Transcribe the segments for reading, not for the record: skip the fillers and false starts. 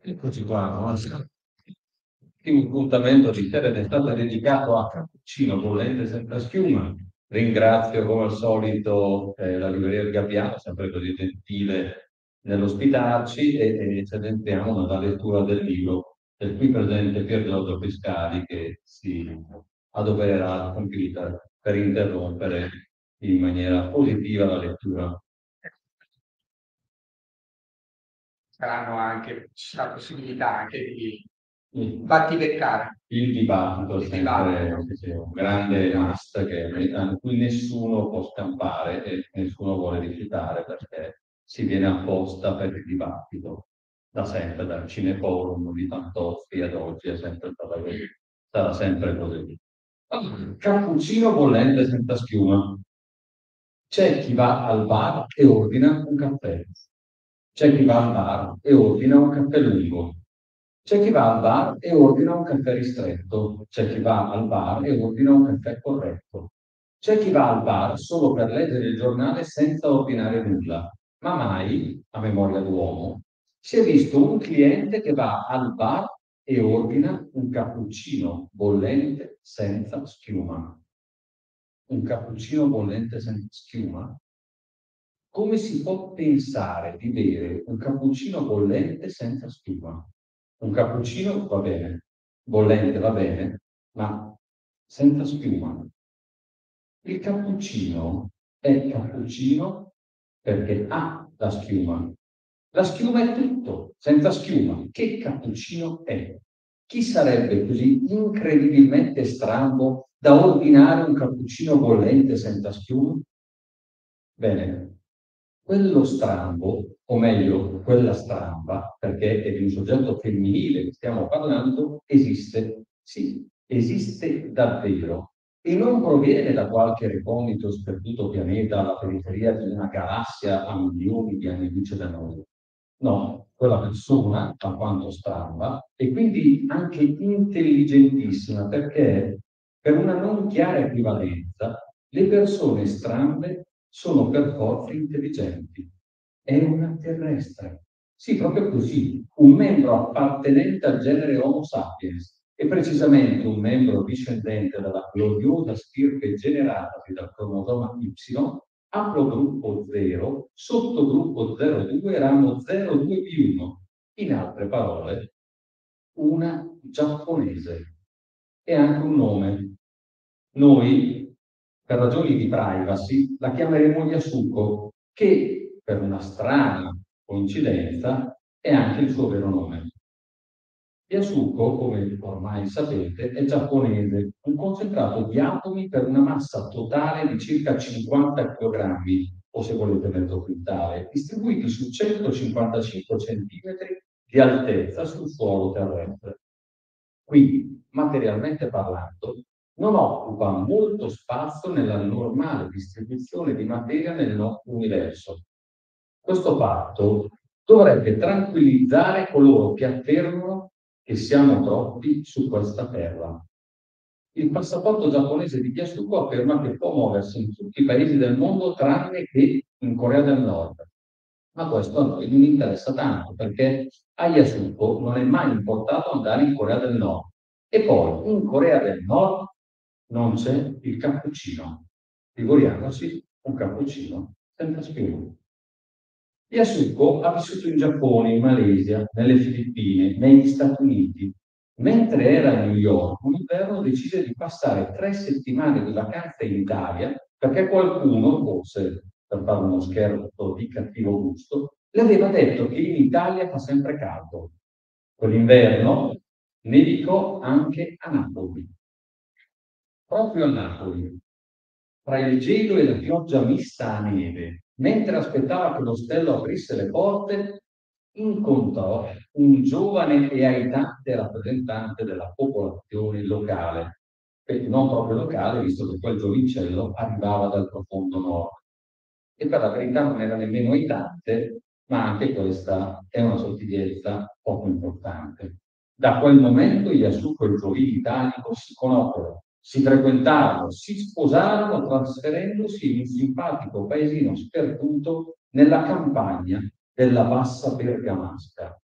Eccoci qua, buonasera. L'ultimo appuntamento di sera è stato dedicato a cappuccino bollente senza schiuma. Ringrazio come al solito la libreria del Gabbiano, sempre così gentile nell'ospitarci, e ci addentriamo nella lettura del libro del qui presente Pier Giorgio Pescari, che si adopererà con Peter per interrompere in maniera positiva la lettura. Saranno anche, ci sarà possibilità anche di Il battibeccare. il dibattito è Il sempre dibattito. sì, un grande must a cui nessuno può scampare e nessuno vuole rifiutare perché si viene apposta per il dibattito. Da sempre, dal Cineforum di Fantozzi ad oggi è sempre stata così. Sarà sempre così. Allora, cappuccino bollente senza schiuma. C'è chi va al bar e ordina un caffè. C'è chi va al bar e ordina un caffè lungo. C'è chi va al bar e ordina un caffè ristretto. C'è chi va al bar e ordina un caffè corretto. C'è chi va al bar solo per leggere il giornale senza ordinare nulla. Ma mai, a memoria d'uomo, si è visto un cliente che va al bar e ordina un cappuccino bollente senza schiuma. Un cappuccino bollente senza schiuma? Come si può pensare di bere un cappuccino bollente senza schiuma? Un cappuccino va bene, bollente va bene, ma senza schiuma. Il cappuccino è cappuccino perché ha la schiuma. La schiuma è tutto, senza schiuma. Che cappuccino è? Chi sarebbe così incredibilmente strambo da ordinare un cappuccino bollente senza schiuma? Bene, quello strambo, o meglio, quella stramba, perché è di un soggetto femminile che stiamo parlando, esiste. Sì, esiste davvero. E non proviene da qualche recondito sperduto pianeta alla periferia di una galassia a milioni di anni luce da noi. No, quella persona, alquanto stramba, e quindi anche intelligentissima, perché per una non chiara equivalenza, le persone strambe sono per forza intelligenti. È una terrestre. Sì, proprio così, un membro appartenente al genere Homo sapiens e precisamente un membro discendente dalla gloriosa stirpe generatasi dal cromosoma Y, haplogruppo 0, sottogruppo 02, ramo 02B1. In altre parole, una giapponese. E anche un nome. Noi, per ragioni di privacy, la chiameremo Yasuko, che per una strana coincidenza è anche il suo vero nome. Yasuko, come ormai sapete, è giapponese, un concentrato di atomi per una massa totale di circa 50 kg, o se volete mezzo quintale, distribuiti su 155 centimetri di altezza sul suolo terrestre. Quindi, materialmente parlando, non occupa molto spazio nella normale distribuzione di materia nel nostro universo. Questo fatto dovrebbe tranquillizzare coloro che affermano che siamo troppi su questa terra. Il passaporto giapponese di Yasuko afferma che può muoversi in tutti i paesi del mondo tranne che in Corea del Nord. Ma questo a noi non interessa tanto perché a Yasuko non è mai importato andare in Corea del Nord. E poi in Corea del Nord non c'è il cappuccino. Figuriamoci un cappuccino senza schiuma. Yasuko ha vissuto in Giappone, in Malesia, nelle Filippine, negli Stati Uniti. Mentre era a New York, un inverno decise di passare 3 settimane di vacanza in Italia perché qualcuno, forse per fare uno scherzo di cattivo gusto, le aveva detto che in Italia fa sempre caldo. Quell'inverno nevicò anche a Napoli. Proprio a Napoli, tra il gelo e la pioggia mista a neve, mentre aspettava che l'ostello aprisse le porte, incontrò un giovane e aitante rappresentante della popolazione locale, e non proprio locale, visto che quel giovincello arrivava dal profondo nord. E per la verità non era nemmeno aitante, ma anche questa è una sottigliezza poco importante. Da quel momento Yasuko e il Giovini italico si conobbero, si frequentarono, si sposarono trasferendosi in un simpatico paesino sperduto nella campagna della Bassa Bergamasca.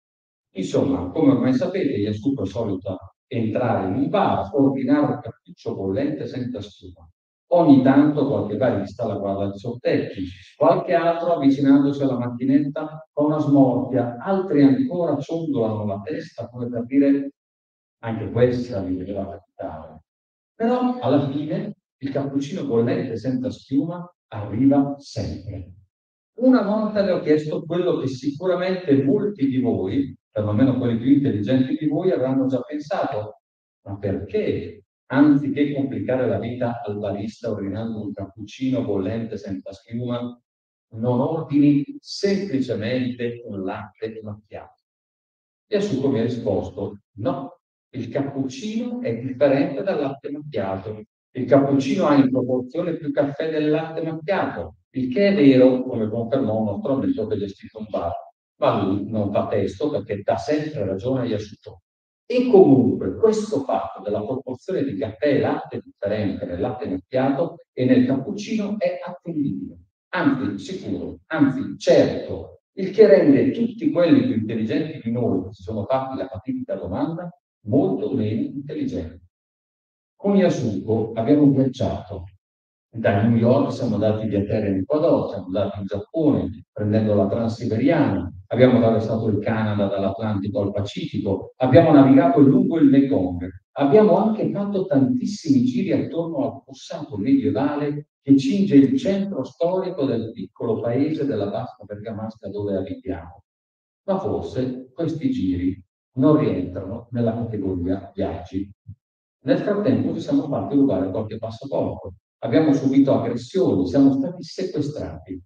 Insomma, come ormai sapete, Yasuko è solito entrare in un bar, ordinare un cappuccio bollente senza schiuma. Ogni tanto qualche barista la guarda al sottecchi, qualche altro avvicinandosi alla macchinetta fa una smorfia, altri ancora ciondolano la testa come per dire anche questa mi doveva capitare. Però alla fine il cappuccino bollente senza schiuma arriva sempre. Una volta le ho chiesto quello che sicuramente molti di voi, perlomeno quelli più intelligenti di voi, avranno già pensato. Ma perché, anziché complicare la vita al barista ordinando un cappuccino bollente senza schiuma, non ordini semplicemente un latte macchiato? E Asciugo mi ha risposto, no, il cappuccino è differente dal latte macchiato. Il cappuccino ha in proporzione più caffè del latte macchiato, il che è vero, come confermò un nostro amico che gestisce un bar, ma lui non fa testo perché dà sempre ragione agli asciuttori. E comunque questo fatto della proporzione di caffè e latte differente nel latte macchiato e nel cappuccino è attendibile, anzi sicuro, anzi certo, il che rende tutti quelli più intelligenti di noi che si sono fatti la fatidica domanda molto meno intelligenti. Con Yasuko abbiamo viaggiato. Da New York siamo andati via terra in Ecuador, siamo andati in Giappone prendendo la Transiberiana, abbiamo attraversato il Canada dall'Atlantico al Pacifico, abbiamo navigato lungo il Mekong, abbiamo anche fatto tantissimi giri attorno al fossato medievale che cinge il centro storico del piccolo paese della Bassa Bergamasca dove abitiamo. Ma forse questi giri non rientrano nella categoria viaggi. Nel frattempo ci siamo fatti rubare qualche passaporto, abbiamo subito aggressioni, siamo stati sequestrati.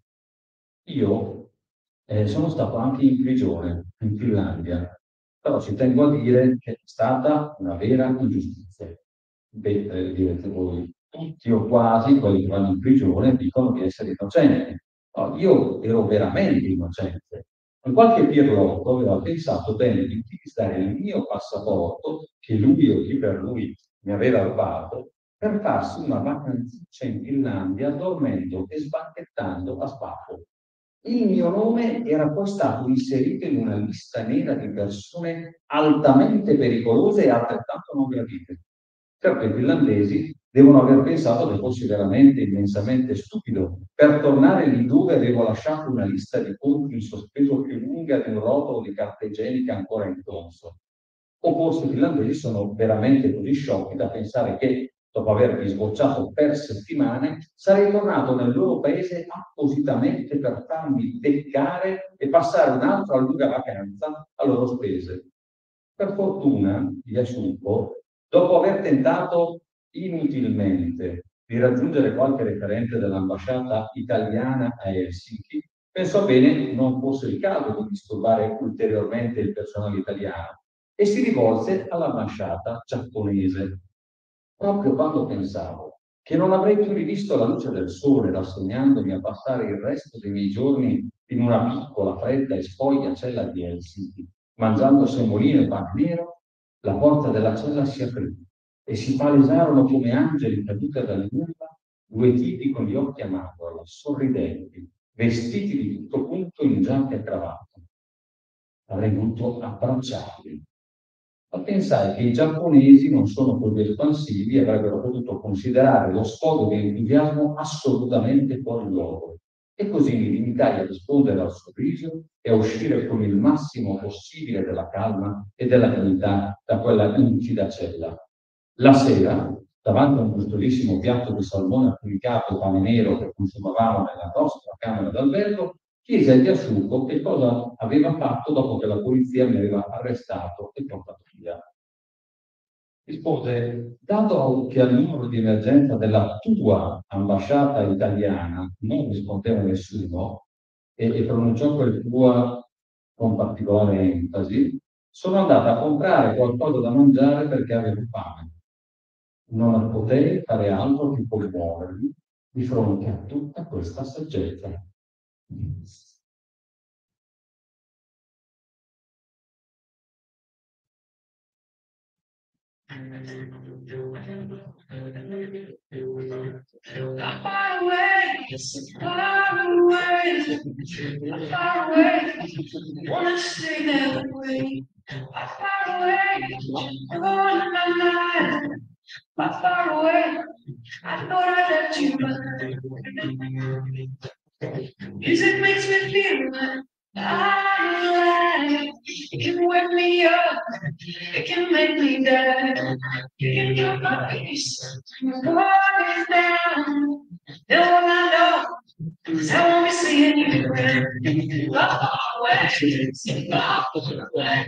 Io sono stato anche in prigione in Finlandia, però ci tengo a dire che è stata una vera ingiustizia. Beh, direte voi, tutti o quasi quelli che vanno in prigione dicono di essere innocenti. No, io ero veramente innocente. Qualche pirlotto aveva pensato bene di utilizzare il mio passaporto, che lui o chi per lui mi aveva rubato, per farsi una vacanziccia in Finlandia dormendo e sbacchettando a spacco. Il mio nome era poi stato inserito in una lista nera di persone altamente pericolose e altrettanto non gradite. Certo, i finlandesi devono aver pensato che fossi veramente immensamente stupido per tornare lì dove avevo lasciato una lista di conti in sospeso più lunga di un rotolo di carta igienica ancora intonso. O forse i finlandesi sono veramente così sciocchi da pensare che, dopo avermi sbocciato per settimane, sarei tornato nel loro paese appositamente per farmi beccare e passare un'altra lunga vacanza a loro spese. Per fortuna, Yasuko, dopo aver tentato inutilmente di raggiungere qualche referente dell'ambasciata italiana a Helsinki, pensò bene non fosse il caso di disturbare ulteriormente il personale italiano e si rivolse all'ambasciata giapponese. Proprio quando pensavo che non avrei più rivisto la luce del sole rassegnandomi a passare il resto dei miei giorni in una piccola, fredda e spoglia cella di Helsinki, mangiando semolino e pane nero, la porta della cella si aprì e si palesarono come angeli caduti dal nulla due tipi con gli occhi a mandorla, sorridenti, vestiti di tutto punto in giacca e cravatta. Avrei voluto abbracciarli. Ma pensai che i giapponesi non sono così espansivi e avrebbero potuto considerare lo sfogo di entusiasmo assolutamente fuori luogo. E così mi limitai a rispondere al sorriso e a uscire con il massimo possibile della calma e della dignità da quella nitida cella. La sera, davanti a un gustosissimo piatto di salmone affumicato e pane nero che consumavamo nella nostra camera d'albergo, chiese agli asciugo che cosa aveva fatto dopo che la polizia mi aveva arrestato e portato via. Rispose, dato che al numero di emergenza della tua ambasciata italiana non rispondeva nessuno e pronunciò quel tua con particolare enfasi, sono andata a comprare qualcosa da mangiare perché avevo fame. Non potei fare altro che commuovermi di fronte a tutta questa saggezza. Far away, far away, far away. Wanna stay that way. Far away, on my mind. Far away, I thought I left you behind. Music makes me feel like I'm alive. It can wake me up, it can make me die. It can cut my peace, my guard is down. Then when I know, 'cause I won't be seeing you again. Far away, far away.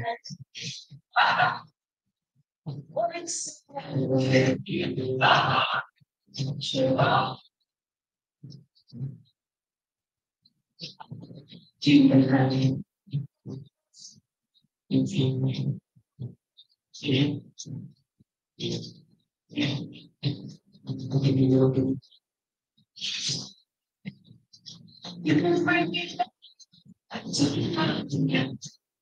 What it's you can bring me back to the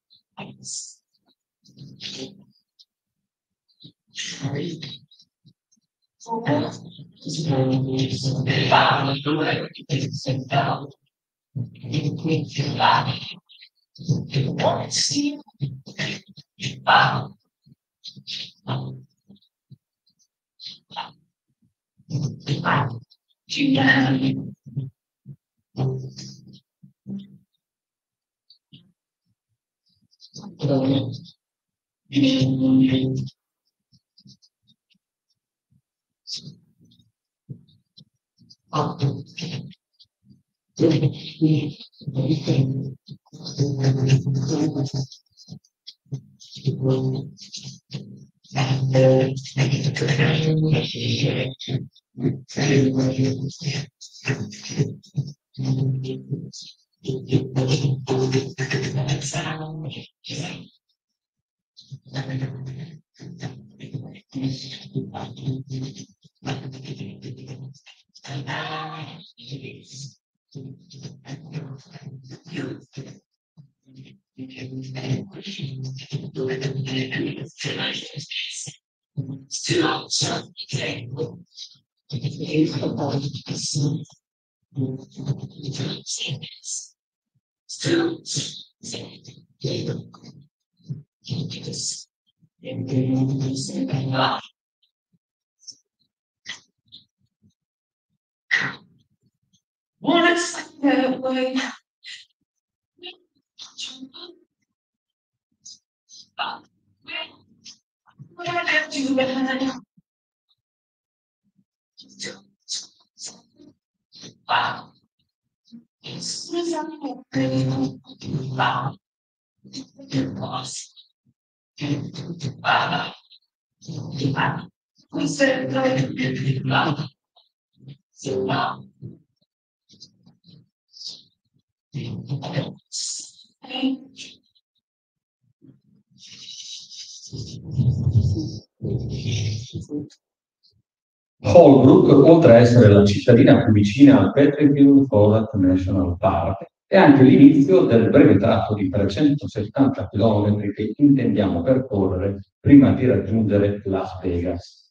wanna stay that way. What I left you behind. As soon as I'm open, we said like Holbrook, oltre a essere la cittadina più vicina al Petrifield Forest National Park, è anche l'inizio del breve tratto di 370 km che intendiamo percorrere prima di raggiungere Las Vegas.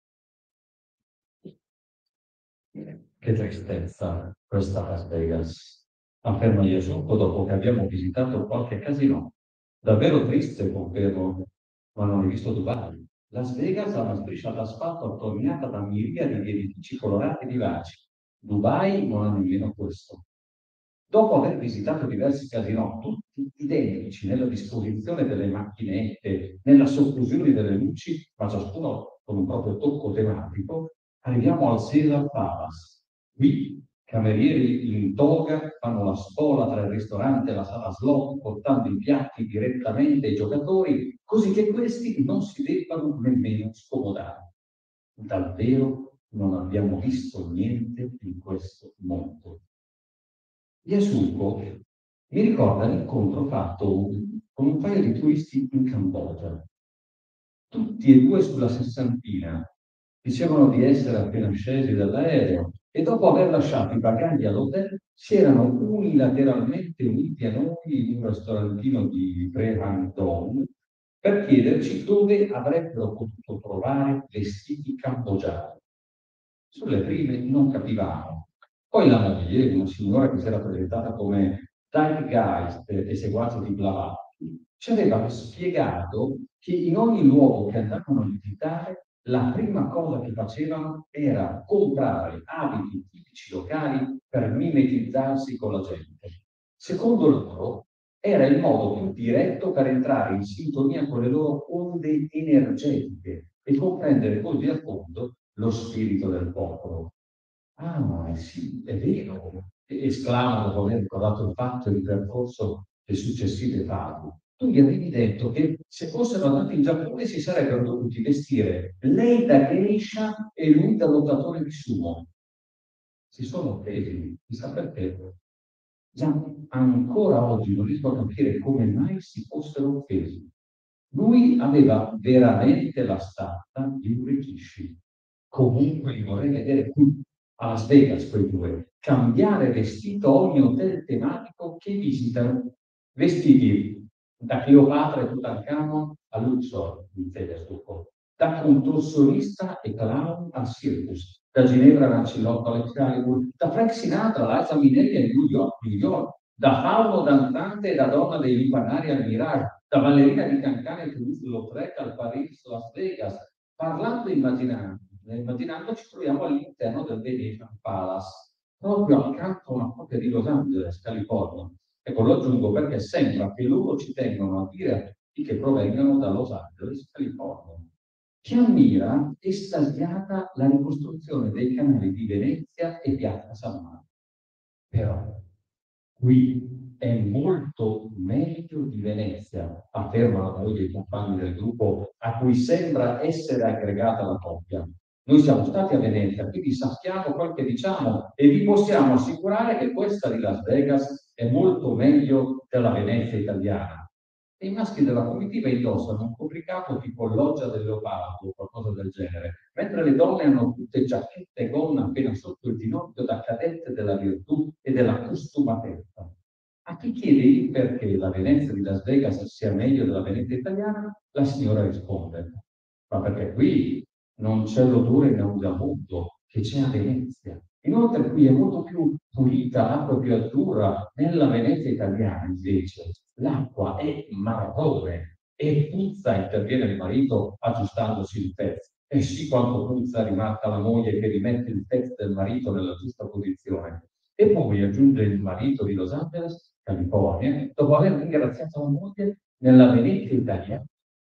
Che tristezza questa Las Vegas, afferma Yasuko dopo che abbiamo visitato qualche casino. Davvero triste, confermo, ma non hai visto Dubai. Las Vegas ha una striscia d'asfalto attorniata da miriadi di edifici colorati e vivaci. Dubai non ha nemmeno questo. Dopo aver visitato diversi casinò, tutti identici nella disposizione delle macchinette, nella soffusione delle luci, ma ciascuno con un proprio tocco tematico, arriviamo al Caesar Palace. Qui camerieri in toga fanno la spola tra il ristorante e la sala slot, portando i piatti direttamente ai giocatori, così che questi non si debbano nemmeno scomodare. Davvero non abbiamo visto niente in questo mondo. Yasuko mi ricorda l'incontro fatto con un paio di turisti in Cambogia. Tutti e due sulla sessantina. Dicevano di essere appena scesi dall'aereo e dopo aver lasciato i bagagli all'hotel si erano unilateralmente uniti a noi in un ristorantino di Prehang Dong per chiederci dove avrebbero potuto trovare vestiti cambogiani. Sulle prime non capivamo. Poi la moglie, una signora che si era presentata come Zeitgeist e seguace di Blavatsky, ci aveva spiegato che in ogni luogo che andavano a visitare, la prima cosa che facevano era comprare abiti tipici locali per mimetizzarsi con la gente. Secondo loro, era il modo più diretto per entrare in sintonia con le loro onde energetiche e comprendere così a fondo lo spirito del popolo. Ah, sì, è vero, esclama dopo aver ricordato il fatto e il percorso che successive fasi. Tu gli avevi detto che se fossero andati in Giappone si sarebbero dovuti vestire lei da geisha e lui da lottatore di sumo. Si sono offesi, chissà perché. Già, ancora oggi non riesco a capire come mai si fossero offesi. Lui aveva veramente la stazza di un Rikishi. Comunque li vorrei vedere qui a Las Vegas, quei due. Cambiare vestito ogni hotel tematico che visitano. Vestiti da Cleopatra e Tutankhamon a Luxor, in Telescopo. Da contorsionista e clown al circus. Da Ginevra a Lancillotto all'Excalibur. Da Frank Sinatra a Liza Minnelli a New York. Da fauno danzante e da donna dei lupanari al Mirage, da ballerina di Cancane e Toulouse-Lautrec al Paris Las Vegas, parlando e immaginando ci troviamo all'interno del Venetian Palace, proprio accanto a una copia di Los Angeles, California. Ecco, lo aggiungo perché sembra che loro ci tengono a dire a tutti che provengano da Los Angeles, California. Che ammira estasiata la ricostruzione dei canali di Venezia e Piazza San Marco. Però qui è molto meglio di Venezia, afferma la moglie e i compagni del gruppo a cui sembra essere aggregata la coppia. Noi siamo stati a Venezia, quindi sappiamo quel che diciamo e vi possiamo assicurare che questa di Las Vegas è molto meglio della Venezia italiana. E i maschi della comitiva indossano un copricapo tipo loggia del leopardo o qualcosa del genere, mentre le donne hanno tutte giacchette e gonna appena sotto il ginocchio da cadette della virtù e della costumatezza. A chi chiede il perché la Venezia di Las Vegas sia meglio della Venezia italiana, la signora risponde: ma perché qui non c'è l'odore nauseabondo che c'è a Venezia. Inoltre qui è molto più pulita, l'acqua è più azzurra. Nella Venezia italiana, invece, l'acqua è marrone e puzza, interviene il marito aggiustandosi il pezzo. E sì, quanto puzza, rimarca la moglie che rimette il pezzo del marito nella giusta posizione. E poi aggiunge il marito di Los Angeles, California, dopo aver ringraziato la moglie, nella Venezia italiana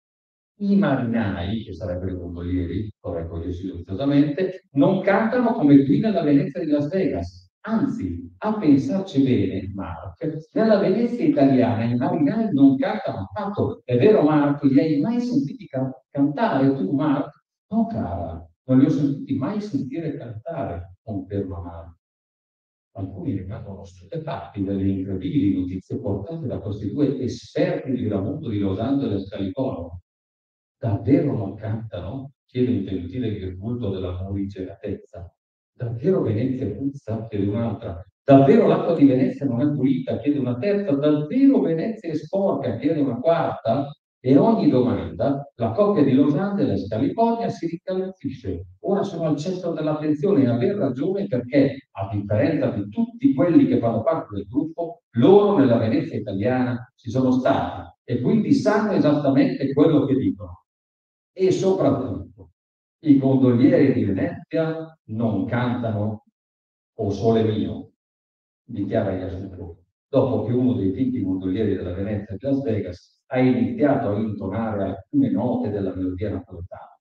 i marinai, che sarebbero i gondolieri, correggo io silenziosamente, non cantano come qui nella Venezia di Las Vegas. Anzi, a pensarci bene, Mark, nella Venezia italiana i marinai non cantano affatto. È vero, Mark? Li hai mai sentiti cantare tu, Mark? No, cara, non li ho sentiti mai sentire cantare, conferma Mark. Alcuni rimangono stupefatti delle incredibili notizie portate da questi due esperti di mondo di Los Angeles, California. Davvero non cantano? Chiede un gentile virgulto della morigeratezza. Davvero Venezia puzza? Chiede un'altra. Davvero l'acqua di Venezia non è pulita? Chiede una terza. Davvero Venezia è sporca? Chiede una quarta. E ogni domanda la coppia di Los Angeles, California, si ricalzisce. Ora sono al centro dell'attenzione e aver ragione perché, a differenza di tutti quelli che fanno parte del gruppo, loro nella Venezia italiana ci sono stati e quindi sanno esattamente quello che dicono. E soprattutto, i gondolieri di Venezia non cantano O Sole Mio, dichiara Yasuko, dopo che uno dei finti gondolieri della Venezia di Las Vegas ha iniziato a intonare alcune note della melodia napoletana.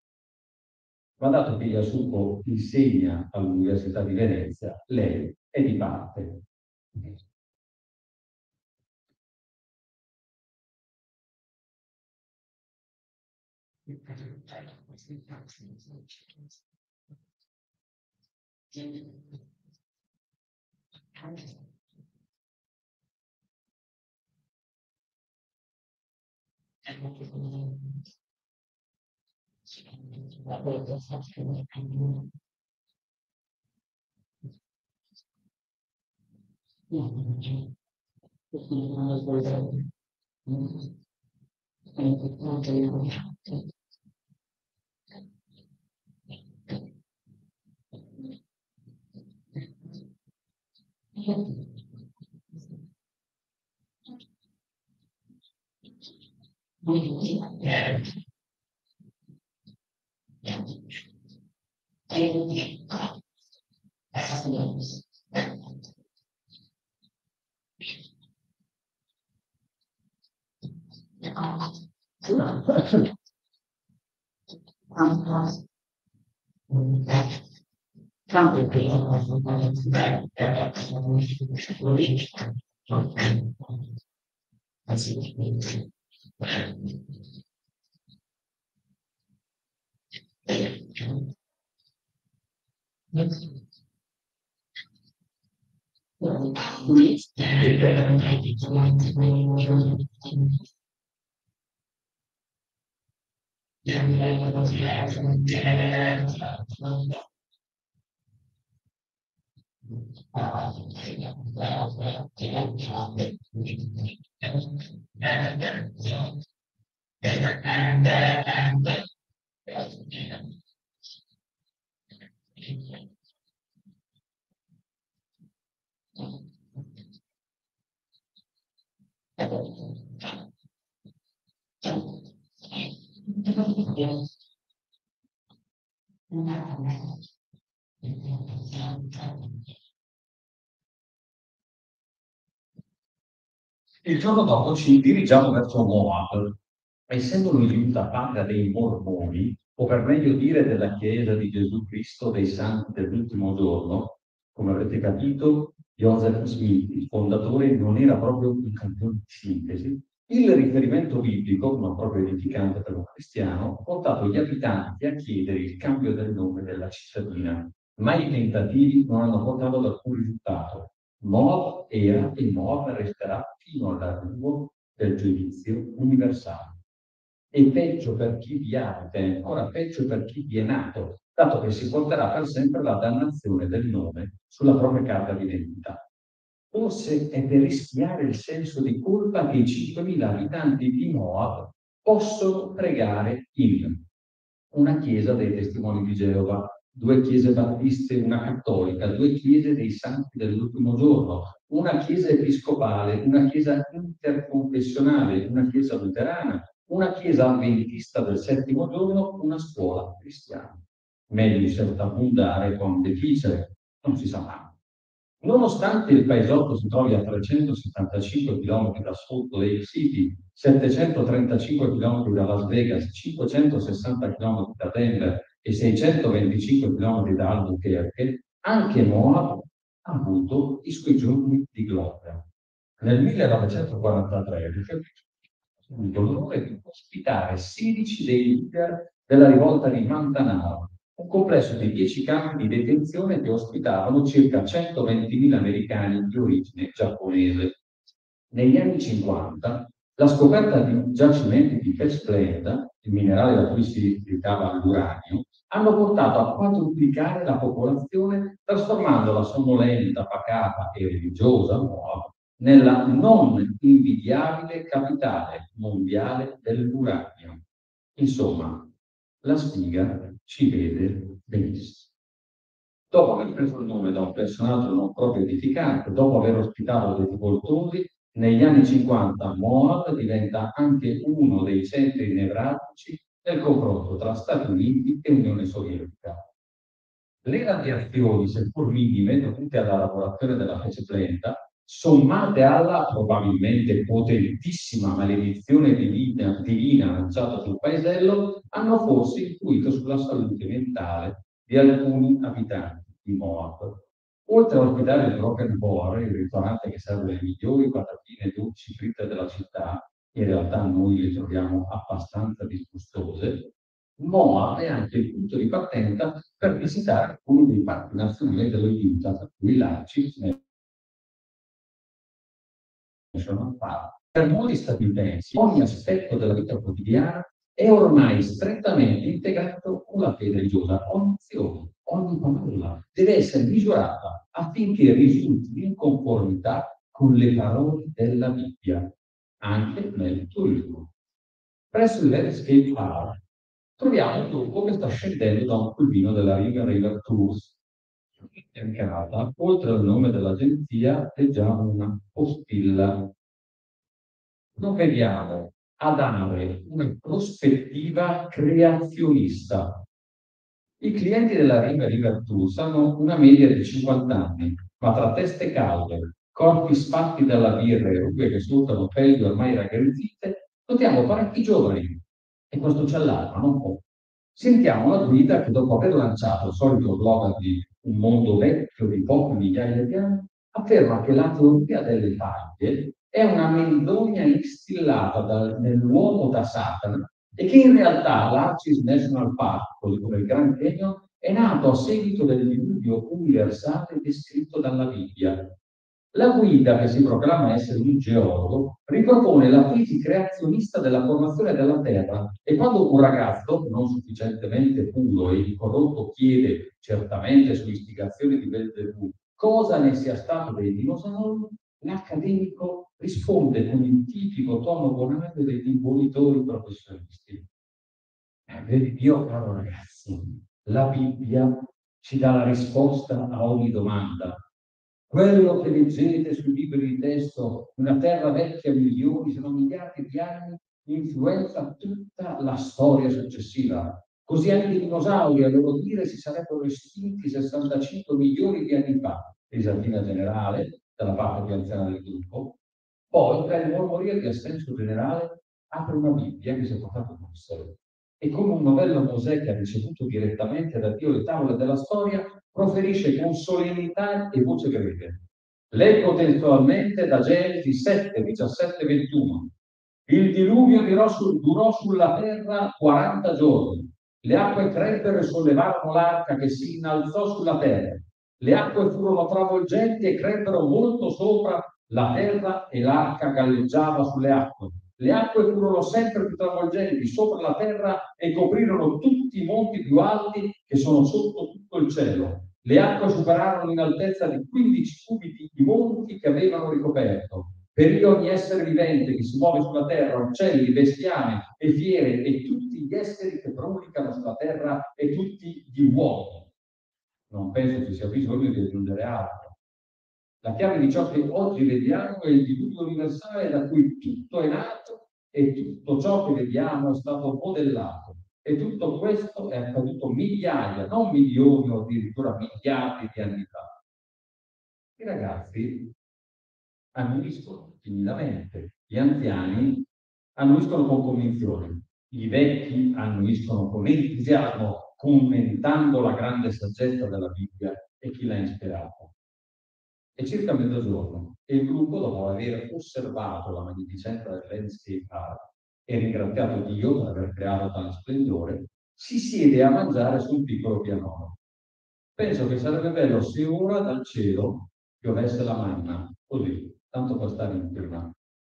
Ma dato che Yasuko insegna all'Università di Venezia, lei è di parte. Il giorno dopo ci dirigiamo verso Moab. Essendo lui giunta patria dei Mormoni, o per meglio dire della Chiesa di Gesù Cristo dei Santi dell'ultimo giorno, come avrete capito, Joseph Smith, il fondatore, non era proprio un campione di sintesi. Il riferimento biblico, non proprio edificante per un cristiano, ha portato gli abitanti a chiedere il cambio del nome della cittadina, ma i tentativi non hanno portato ad alcun risultato. Moab era e Moab resterà fino all'arrivo del giudizio universale. E peggio per chi vi abita, e ancora peggio per chi vi è nato, dato che si porterà per sempre la dannazione del nome sulla propria carta d'identità. Forse è per rischiare il senso di colpa che i 5.000 abitanti di Moab possono pregare in una chiesa dei testimoni di Geova, 2 chiese battiste, una cattolica, 2 chiese dei santi dell'ultimo giorno, una chiesa episcopale, una chiesa interconfessionale, una chiesa luterana, una chiesa avventista del settimo giorno, una scuola cristiana. Meglio sertabundare con difficile, non si sa mai. Nonostante il paesotto si trovi a 375 km da Salt Lake City, 735 km da Las Vegas, 560 km da Denver e 625 km da Albuquerque, anche Moab ha avuto i suoi giorni di gloria. Nel 1943 ha avuto l'onore di ospitare 16 dei leader della rivolta di Mantanao, un complesso di 10 campi di detenzione che ospitavano circa 120.000 americani di origine giapponese. Negli anni 50, la scoperta di giacimenti di Fesplenda, il minerale da cui si ricava l'uranio, hanno portato a quadruplicare la popolazione, trasformandola sonnolenta, pacata e religiosa Moab nella non invidiabile capitale mondiale dell'uranio. Insomma, la sfiga ci vede benissimo. Dopo aver preso il nome da un personaggio non proprio edificante, dopo aver ospitato dei rivoltosi, negli anni 50 Moab diventa anche uno dei centri nevralgici del confronto tra Stati Uniti e Unione Sovietica. Le radiazioni, seppur minime, dovute alla lavorazione della fece plenta, sommate alla probabilmente potentissima maledizione divina lanciata sul paesello, hanno forse influito sulla salute mentale di alcuni abitanti di Moab. Oltre a ospitare il Broken Boar, il ristorante che serve le migliori patatine e dolci fritte della città, in realtà noi le troviamo abbastanza disgustose, Moab è anche il punto di partenza per visitare alcuni dei parchi nazionali dello Utah, tra cui l'Arcis National Park. Per molti statunitensi ogni aspetto della vita quotidiana è ormai strettamente integrato con la fede religiosa. Ogni azione, ogni parola deve essere misurata affinché risulti in conformità con le parole della Bibbia, anche nel turismo. Presso il Landscape Art troviamo un gruppo che sta scendendo da un pulmino della River Tours affiancata, oltre al nome dell'agenzia, è già una postilla. Lo vediamo a dare una prospettiva creazionista. I clienti della River Tours hanno una media di 50 anni, ma tra teste calde, corpi sfatti dalla birra e rughe che sfruttano pelli ormai raggrinzite, notiamo parecchi giovani. E questo ci allarma, non può. Sentiamo la guida che dopo aver lanciato il solito slogan di un mondo vecchio di poche migliaia di anni, afferma che la teoria delle taglie è una menzogna instillata nell'uomo da Satana e che in realtà l'Arcis National Park, così come il Grand Canyon, è nato a seguito del diluvio universale descritto dalla Bibbia. La guida, che si proclama essere un geologo, ripropone la tesi creazionista della formazione della Terra e quando un ragazzo non sufficientemente puro e incorrotto chiede, certamente su istigazione di Belzebù, cosa ne sia stato dei dinosauri, l'accademico risponde con il tipico tono bonario degli imbonitori professionisti. Vedi Dio, caro ragazzo, la Bibbia ci dà la risposta a ogni domanda. Quello che leggete sui libri di testo, una terra vecchia milioni, se non miliardi di anni, influenza tutta la storia successiva. Così anche i dinosauri, a loro dire, si sarebbero estinti 65 milioni di anni fa. Risaltina generale, dalla parte più anziana del gruppo. Poi, tra il mormorio di assenso generale, apre una Bibbia che si è portato con sé e come un novello Mosè che ha ricevuto direttamente da Dio le tavole della storia, proferisce con solennità e voce greve. Leggo testualmente da Genesi 7, 17, 21. Il diluvio durò sulla terra 40 giorni. Le acque crebbero e sollevarono l'arca che si innalzò sulla terra. Le acque furono travolgenti e crebbero molto sopra la terra e l'arca galleggiava sulle acque. Le acque furono sempre più travolgenti sopra la terra e coprirono tutti i monti più alti che sono sotto tutto il cielo. Le acque superarono in altezza di 15 cubiti i monti che avevano ricoperto. Per ogni essere vivente che si muove sulla terra, uccelli, bestiame e fiere e tutti gli esseri che brulicano sulla terra e tutti gli uomini. Non penso ci sia bisogno di aggiungere altro. La chiave di ciò che oggi vediamo è il diluvio universale da cui tutto è nato e tutto ciò che vediamo è stato modellato. E tutto questo è accaduto migliaia, non milioni o addirittura miliardi di anni fa. I ragazzi annuiscono timidamente, gli anziani annuiscono con convinzione, i vecchi annuiscono con entusiasmo, commentando la grande saggezza della Bibbia e chi l'ha ispirata. È circa mezzogiorno e il gruppo, dopo aver osservato la magnificenza del landscape art e ringraziato Dio per aver creato tale splendore, si siede a mangiare su un piccolo pianoro. Penso che sarebbe bello se ora dal cielo piovesse la manna, così, tanto per stare in clima.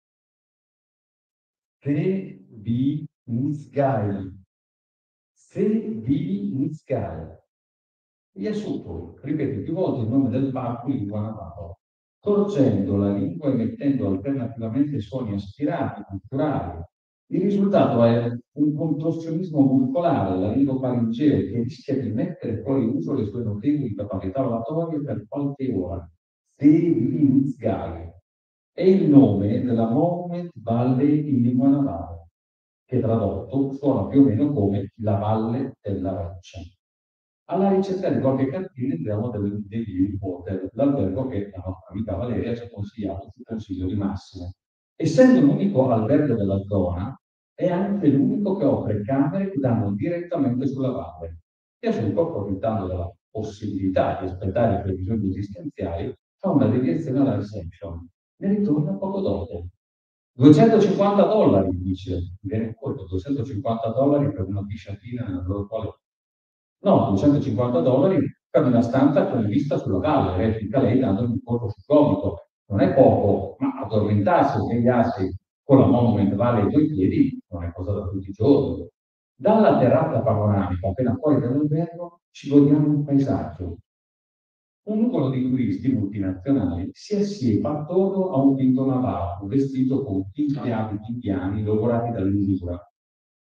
Se vi Nizgai. Se vivi Nizgai. Yasuko ripete più volte il nome del parco in lingua navarra, torcendo la lingua e mettendo alternativamente suoni aspirati, culturali. Il risultato è un contorsionismo muscolare della lingua faringeo che rischia di mettere fuori uso le sue notevoli capacità oratorie per qualche ora. Sevinizgai è il nome della Monument Valley in lingua navarra, che tradotto suona più o meno come la Valle della Roccia. Alla ricerca di qualche cartina entriamo dei Living Water, l'albergo che la nostra amica Valeria ci ha consigliato su consiglio di Massimo. Essendo l'unico albergo della zona, è anche l'unico che offre camere che danno direttamente sulla valle. E Asuko, approfittando della possibilità di aspettare i previsioni esistenziali, fa una deviazione alla reception. Ne ritorna poco dopo. $250, dice. Mi viene corto, $250 per una pisciatina nella loro quale. No, $250 per una stanza con vista sulla valle, replica lei dandomi un colpo sul gomito. Non è poco, ma addormentarsi o svegliarsi con la Monument Valley ai tuoi piedi non è cosa da tutti i giorni. Dalla terrazza panoramica, appena fuori dall'albergo, ci godiamo un paesaggio. Un numero di turisti multinazionali si assiema attorno a un pinto navajo vestito con finti abiti indiani logorati dall'usura.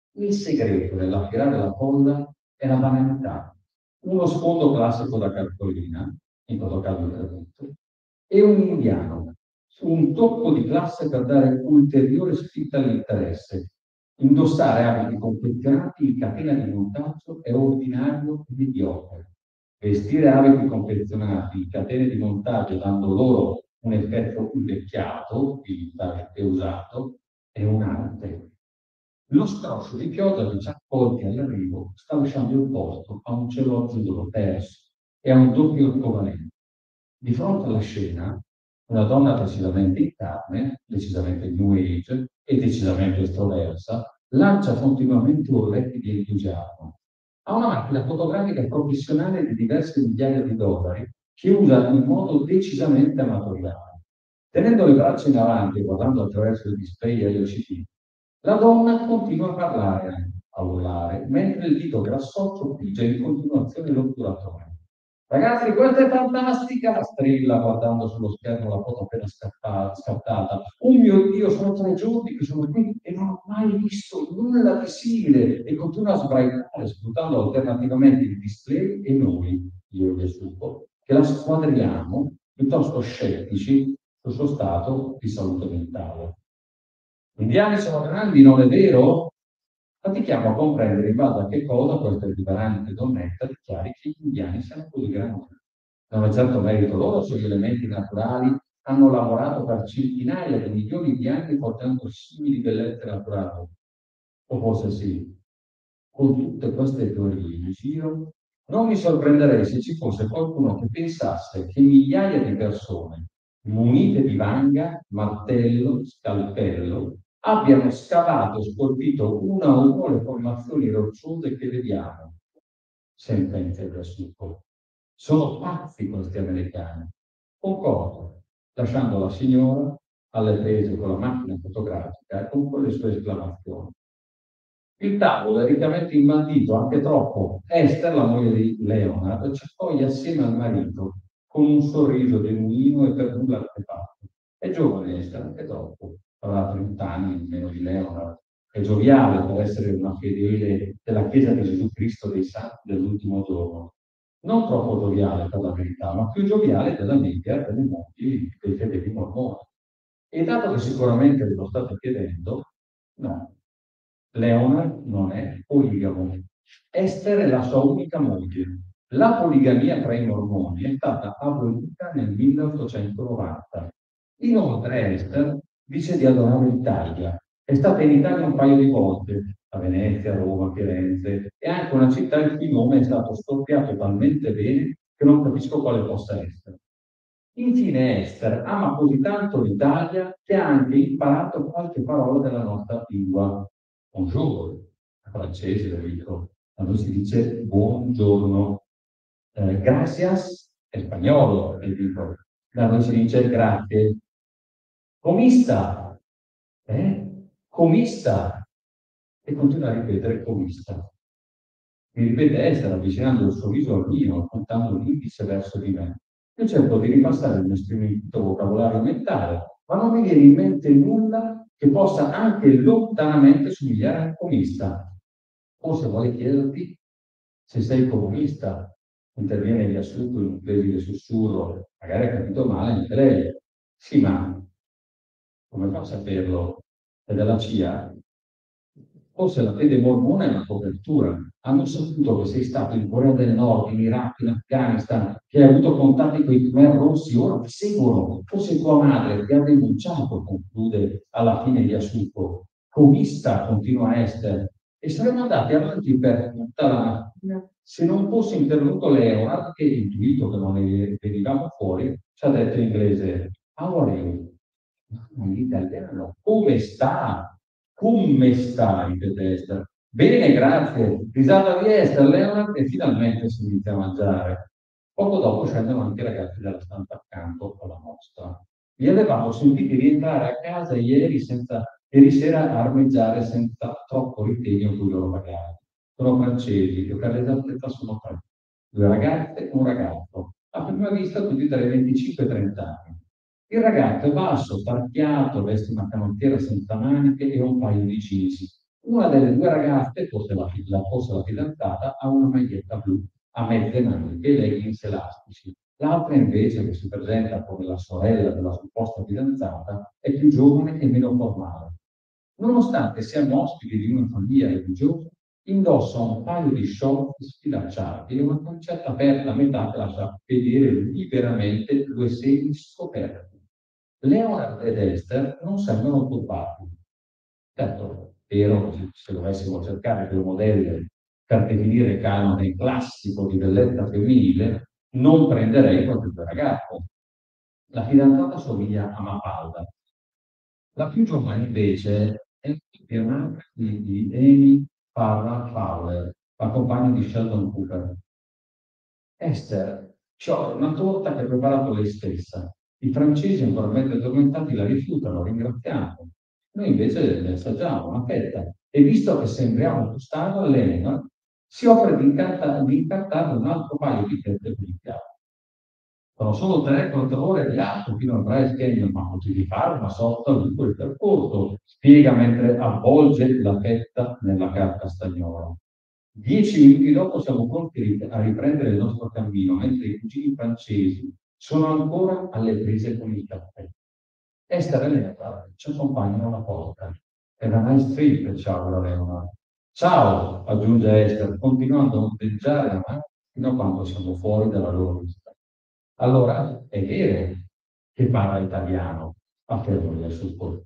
Il segreto nell'attirare la folla è la banalità. Uno sfondo classico da cartolina, in questo caso il tradotto, e un indiano, su un tocco di classe per dare ulteriore spinta all'interesse. Indossare abiti confezionati in catena di montaggio è ordinario e mediocre. Vestire abiti confezionati in catene di montaggio dando loro un effetto invecchiato, e usato, è un'arte. Lo scroscio di pioggia che ci accolti all'arrivo sta lasciando il posto a un cielo azzurro perso e a un doppio arcobaleno. Di fronte alla scena, una donna decisamente in carne, decisamente new age e decisamente estroversa, lancia continuamente urletti di entusiasmo. Ha una macchina fotografica professionale di diverse migliaia di dollari che usa in modo decisamente amatoriale. Tenendo le braccia in avanti e guardando attraverso il display LCD, la donna continua a parlare, a urlare, mentre il dito grassoccio pigia in continuazione l'otturatore. Ragazzi, questa è fantastica! Strilla guardando sullo schermo la foto appena scattata. Oh mio Dio, sono 3 giorni che sono qui e non ho mai visto nulla di simile. E continua a sbraitare, sfruttando alternativamente il display e noi, io e il suo, che la squadriamo, piuttosto scettici sul suo stato di salute mentale. Gli indiani sono grandi, non è vero? Fatichiamo a comprendere in base a che cosa questa esuberante donnetta dichiari che gli indiani siano così grandi. Non è certo merito loro se gli elementi naturali hanno lavorato per centinaia di milioni di anni portando simili bellezze naturali. O forse sì, con tutte queste teorie in giro, non mi sorprenderei se ci fosse qualcuno che pensasse che migliaia di persone munite di vanga, martello, scalpello, abbiano scavato e scolpito una a una le formazioni rocciose che vediamo. Sentenze del succo. Sono pazzi questi americani. Concordo, lasciando la signora alle prese con la macchina fotografica e con quelle sue esclamazioni. Il tavolo è riccamente imbandito, anche troppo. Esther, la moglie di Leonard, ci accoglie assieme al marito con un sorriso genuino e per nulla artefatto. È giovane Esther, anche troppo. Avrà 30 anni meno di Leonard. È gioviale per essere una fedele della Chiesa di Gesù Cristo dei Santi dell'ultimo giorno. Non troppo gioviale per la verità, ma più gioviale della media delle mogli dei fedeli mormoni. E dato che sicuramente ve lo state chiedendo, no, Leonard non è poligamo. Esther è la sua unica moglie. La poligamia tra i mormoni è stata abolita nel 1890. Inoltre Esther dice di adorare l'Italia. È stata in Italia un paio di volte, a Venezia, Roma, Firenze, e anche una città il cui nome è stato storpiato talmente bene che non capisco quale possa essere. Infine Esther ama così tanto l'Italia che ha anche imparato qualche parola della nostra lingua. Bonjour, francese, lo dico. A noi si dice buongiorno. Gracias, è spagnolo, e dico. Da noi si dice grazie. Comista, comista. E continua a ripetere comista. Mi ripete Esther avvicinando il suo viso al mio, puntando l'indice verso di me. Io cerco di ripassare il mio striminito vocabolario mentale, ma non mi viene in mente nulla che possa anche lontanamente somigliare al comunista. Forse vuoi chiederti se sei comunista? Interviene il riassunto in un flebile sussurro, magari ha capito male anche lei. Sì, ma come fa a saperlo? È della CIA? Forse la fede mormona è una copertura. Hanno saputo che sei stato in Corea del Nord, in Iraq, in Afghanistan, che hai avuto contatti con i Khmer Rossi, ora ti seguono. Forse tua madre ti ha denunciato, conclude alla fine di Asuko. Comista, continua Esther, e saremmo andati avanti per tutta la mattina se non fosse intervenuto Leonard, che intuito che non ne venivamo fuori, ci ha detto in inglese, how are you? In italiano, come sta? Come stai, Bethesda? Bene, grazie. Risata di Esther, Leonard e finalmente si inizia a mangiare. Poco dopo scendono anche i ragazzi della stampa accanto alla mostra. Li avevamo sentiti rientrare a casa ieri sera a armeggiare senza troppo ritegno con i loro bagagli. Sono francesi, io per l'esattezza sono 3. 2 ragazze e un ragazzo. A prima vista tutti tra i 25 e i 30 anni. Il ragazzo è basso, tarchiato, veste una canottiera senza maniche e un paio di jeans. Una delle due ragazze, fosse la fidanzata, ha una maglietta blu a mezze maniche e leggings elastici. L'altra invece, che si presenta come la sorella della supposta fidanzata, è più giovane e meno formale. Nonostante siano ospiti di una famiglia religiosa, indossa un paio di short sfilacciati e una pancetta aperta a metà che lascia vedere liberamente due seni scoperti. Leonard ed Esther non sembrano turbati. Certo, è vero che se dovessimo cercare due modelli per definire il canone classico di bellezza femminile, non prenderei queste due ragazze. La fidanzata somiglia a Mafalda. La più giovane invece è una di Amy Farrah Fowler, la compagna di Sheldon Cooper. Esther, c'ho una torta che ha preparato lei stessa. I francesi, ancora mezzo addormentati, la rifiutano, ringraziamo. Noi invece ne assaggiamo una fetta e visto che sembriamo più stanco, Elena si offre di incartare un altro paio di fette per il piatto. Sono solo 3-4 ore di atto fino al Bryce Canyon, ma potevi di fare una sorta lungo il percorso, spiega mentre avvolge la fetta nella carta stagnola. 10 minuti dopo siamo pronti a riprendere il nostro cammino, mentre i cugini francesi sono ancora alle prese con il caffè. Esther e Leonard ci accompagnano alla porta. È una nice trip, ciao Leonard. Ciao, aggiunge Esther, continuando a ondeggiare la mano fino a quando siamo fuori dalla loro vista. Allora è vero che parla italiano, affermo io sul colpo.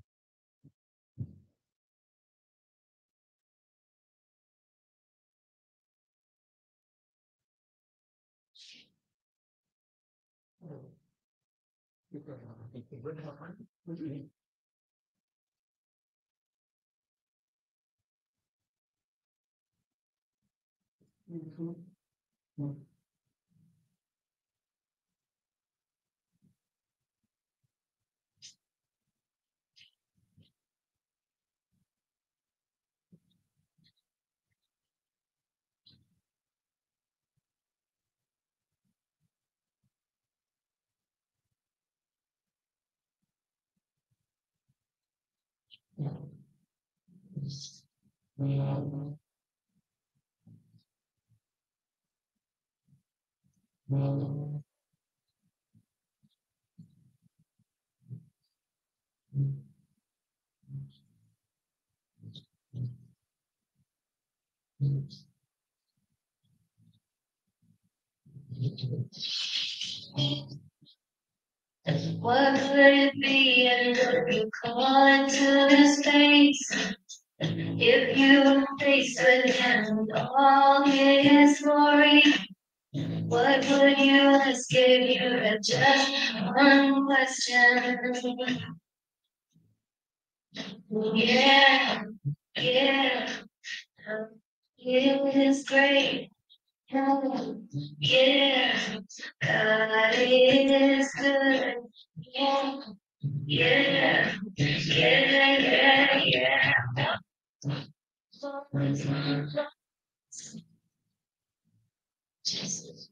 What could it be? And if you call into the space, if you face with him all his glory, what would you ask if you had just one question? Yeah, yeah, it is great. Yeah, God is good. Yeah, yeah, yeah, yeah, yeah. Jesus.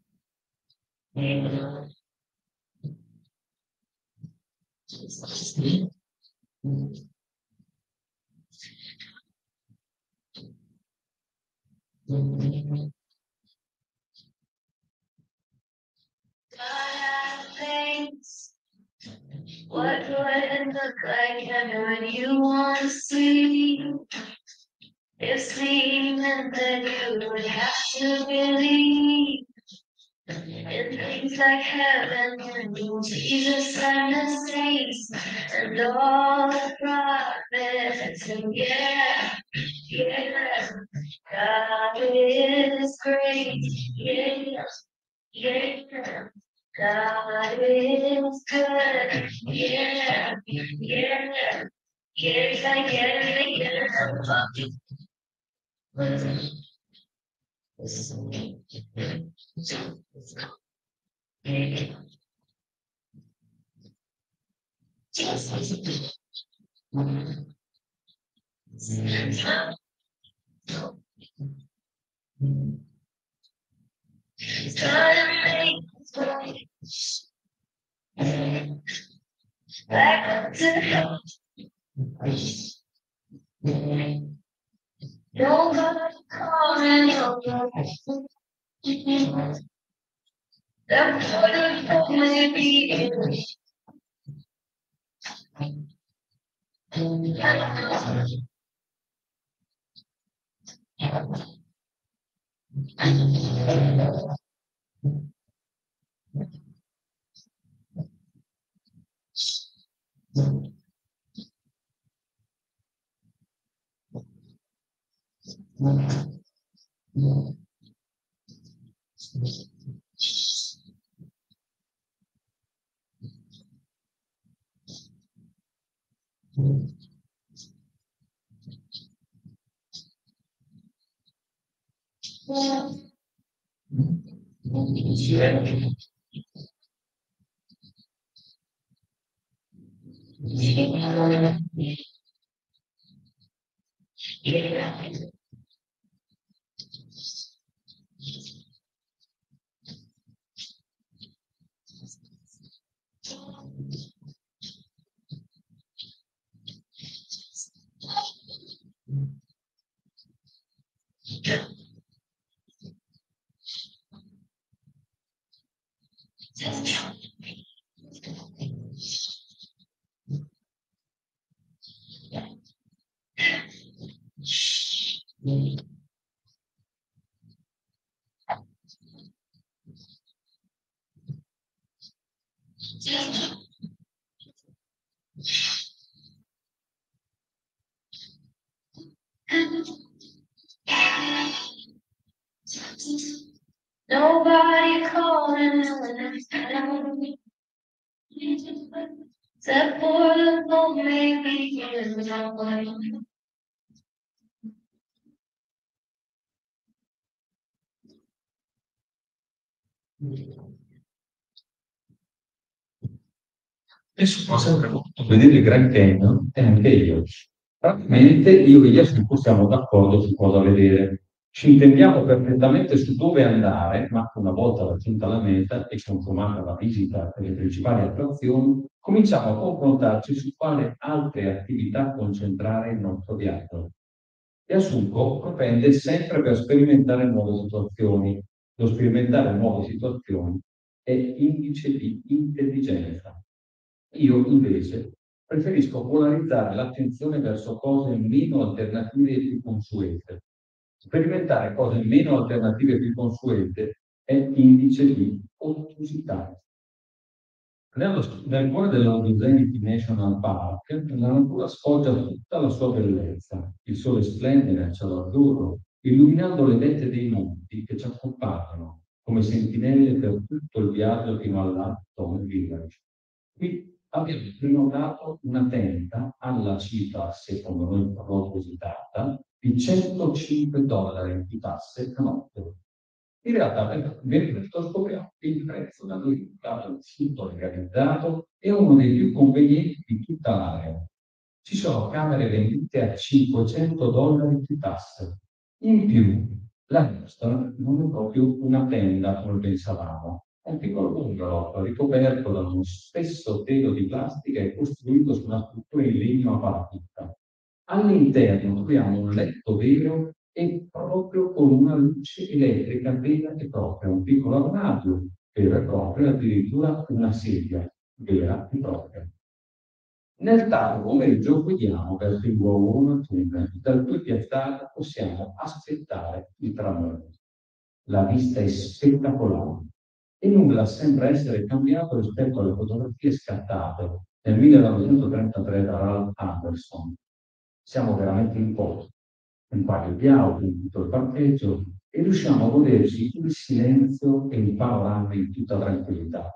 God has things. What would it look like and when you want to see? If sleep meant that you would have to believe in things like heaven and Jesus and the saints and all the prophets. And yeah, yeah, God is great. Yeah, yeah. God is good. Yeah, yeah, yeah, yeah. Back up to health. Nobody calling over. That wouldn't maybe it. Nobody calling except for the phone, maybe you know. Adesso ho sempre voluto vedere il Grand Canyon e anche io. Praticamente io e Yasu siamo d'accordo su cosa vedere. Ci intendiamo perfettamente su dove andare, ma una volta raggiunta la meta e consumata la visita delle principali attrazioni, cominciamo a confrontarci su quale altre attività concentrare il nostro viaggio. Yasuko propende sempre per sperimentare nuove situazioni. Lo sperimentare nuove situazioni è indice di intelligenza. Io invece preferisco polarizzare l'attenzione verso cose meno alternative e più consuete. Sperimentare cose meno alternative e più consuete è indice di ottusità. Nel cuore della Yosemite National Park, la natura sfoggia tutta la sua bellezza. Il sole splende nel cielo azzurro, illuminando le vette dei monti che ci accompagnano come sentinelle per tutto il viaggio fino all'Atton Village. Qui abbiamo prenotato una tenda alla cifra, secondo noi propositata, di $105 di tasse a notte. In realtà, nel resto scopriamo che il prezzo da noi indicato tutto legalizzato è uno dei più convenienti di tutta l'area. Ci sono camere vendute a $500 di tasse. In più, la nostra non è proprio una tenda come pensavamo, è un piccolo bungalow ricoperto da uno spesso telo di plastica e costruito su una struttura in legno a palafitta. All'interno troviamo un letto vero e proprio con una luce elettrica vera e propria, un piccolo armadio vero e proprio, addirittura una sedia vera e propria. Nel tardo pomeriggio guidiamo verso il Wawona Tunnel, dal cui piazzale possiamo aspettare il tramonto. La vista è spettacolare e nulla sembra essere cambiato rispetto alle fotografie scattate nel 1933 da Ralph Anderson. Siamo veramente in posto, un paio di auto in tutto il parcheggio e riusciamo a goderci il silenzio e il panorama in tutta tranquillità.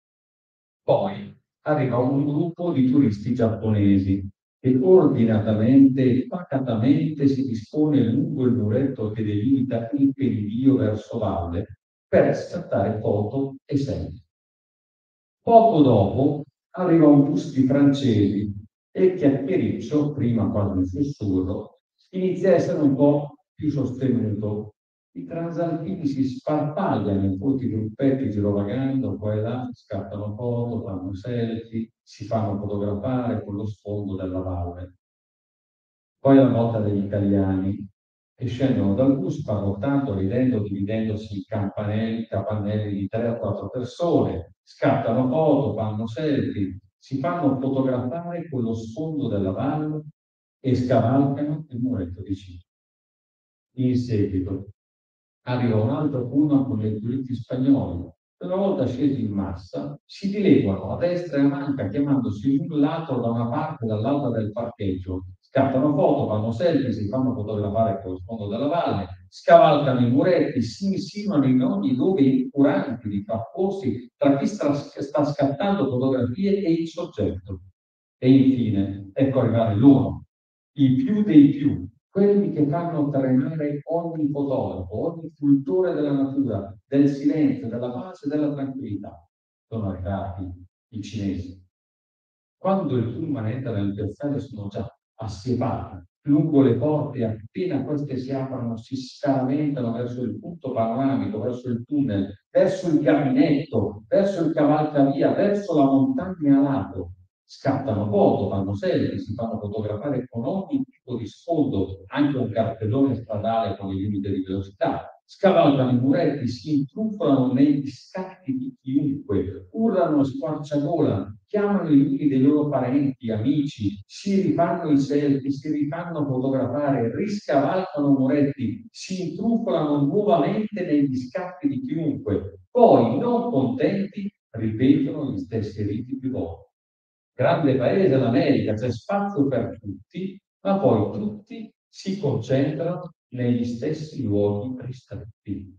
Poi arriva un gruppo di turisti giapponesi che ordinatamente e pacatamente si dispone lungo il muretto che delimita il penidio verso valle per scattare foto e selfie. Poco dopo arriva un bus di francesi e il chiacchiericcio, prima quasi un sussurro, inizia a essere un po' più sostenuto. I transalpini si sparpagliano in molti gruppetti girovagando qua e là, scattano foto, fanno selfie, si fanno fotografare con lo sfondo della valle. Poi è la volta degli italiani. che scendono dal bus, fanno tanto ridendo, dividendosi in capannelli di 3 o 4 persone, scattano foto, fanno selfie, si fanno fotografare con lo sfondo della valle e scavalcano il muretto di cima. In seguito arriva un altro pullman con dei turisti spagnoli. Una volta scesi in massa, si dileguano a destra e a manca, chiamandosi l'un l'altro da una parte e dall'altra del parcheggio. Scattano foto, fanno selfie, si fanno fotografare con lo sfondo della valle, scavalcano i muretti, si insinuano in ogni dove incuranti di frapporsi tra chi sta scattando fotografie e il soggetto. E infine, ecco arrivare l'uno, i più dei più, quelli che fanno tremare ogni fotografo, ogni cultore della natura, del silenzio, della pace, della tranquillità. Sono arrivati i cinesi. Quando il pullman entra nel piazzale sono già assiepati lungo le porte e appena queste si aprono si scaraventano verso il punto panoramico, verso il tunnel, verso il gabinetto, verso il cavalcavia, verso la montagna a lato. Scattano foto, fanno selfie, si fanno fotografare con ogni tipo di sfondo, anche un cartellone stradale con il limite di velocità. Scavalcano i muretti, si intrufolano negli scatti di chiunque, urlano a squarciagola, chiamano i nomi dei loro parenti, amici, si rifanno i selfie, si rifanno fotografare, riscavalcano muretti, si intrufolano nuovamente negli scatti di chiunque. Poi, non contenti, ripetono gli stessi riti più volte. Grande paese l'America, c'è spazio per tutti, ma poi tutti si concentrano negli stessi luoghi ristretti.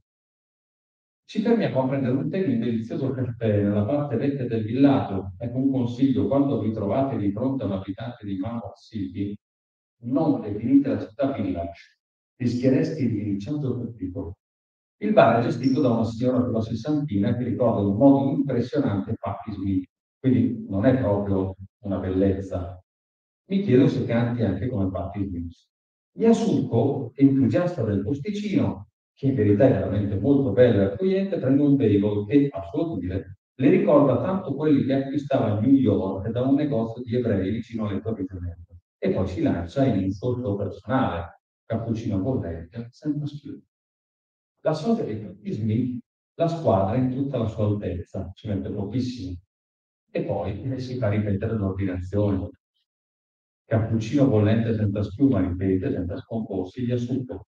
Ci fermiamo a prendere un tè di un delizioso caffè nella parte vecchia del villaggio. Ecco un consiglio: quando vi trovate di fronte a un abitante di Mammoth City, non definite la città village, rischieresti di linciaggio pubblico. Il bar è gestito da una signora sulla sessantina che ricorda in un modo impressionante Patti Smith, quindi non è proprio una bellezza. Mi chiedo se canti anche come Patti Smith. Yasuko, entusiasta del posticino, che in verità è veramente molto bello e accogliente, prende un bagel che, a suo dire, le ricorda tanto quelli che acquistava a New York da un negozio di ebrei vicino alle Torri Gemelle. E poi si lancia in un suo personale, cappuccino bollente, senza schiuma. La sorte dei bautismi, la squadra in tutta la sua altezza, ci mette pochissimo. E poi si fa ripetere l'ordinazione. Cappuccino bollente senza schiuma, ripete, senza scomporsi, gli assunto.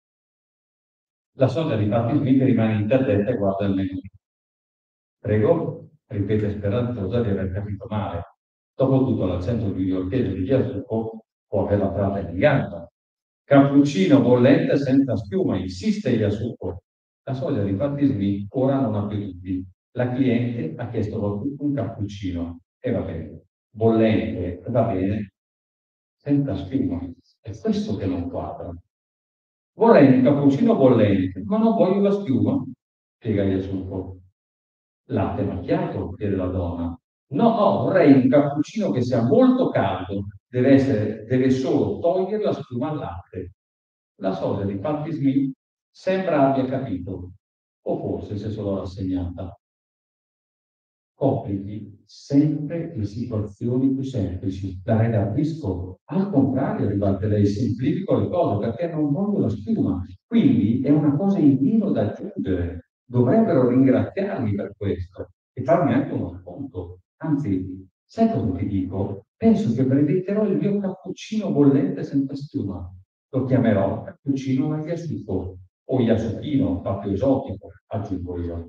La sorte di Patti Smith rimane interdetta e guarda il menù. Prego, ripete speranzosa di aver capito male. Dopotutto l'accento newyorkese di Yasuko può aver la frase in gamba. Cappuccino bollente senza schiuma, insiste Yasuko. La soglia di Patti Smith ora non ha più dubbi. La cliente ha chiesto un cappuccino e va bene. Bollente, va bene, senza schiuma. È questo che non quadra. Vorrei un cappuccino bollente, ma non voglio la schiuma, spiega Yasuko. Latte macchiato, chiede la donna. No, no, vorrei un cappuccino che sia molto caldo, deve solo togliere la schiuma al latte. La sorella di Patti Smith sembra abbia capito, o forse si è solo rassegnata. Complichi sempre le situazioni più semplici, dare da risco. Al contrario, ribatte lei, semplifico le cose perché non voglio la schiuma. Quindi è una cosa in meno da aggiungere. Dovrebbero ringraziarmi per questo e farmi anche uno sconto. Anzi, sai cosa ti dico? Penso che brevetterò il mio cappuccino bollente senza schiuma. Lo chiamerò cappuccino a Yasuko o Yasukino, proprio esotico, aggiungo io.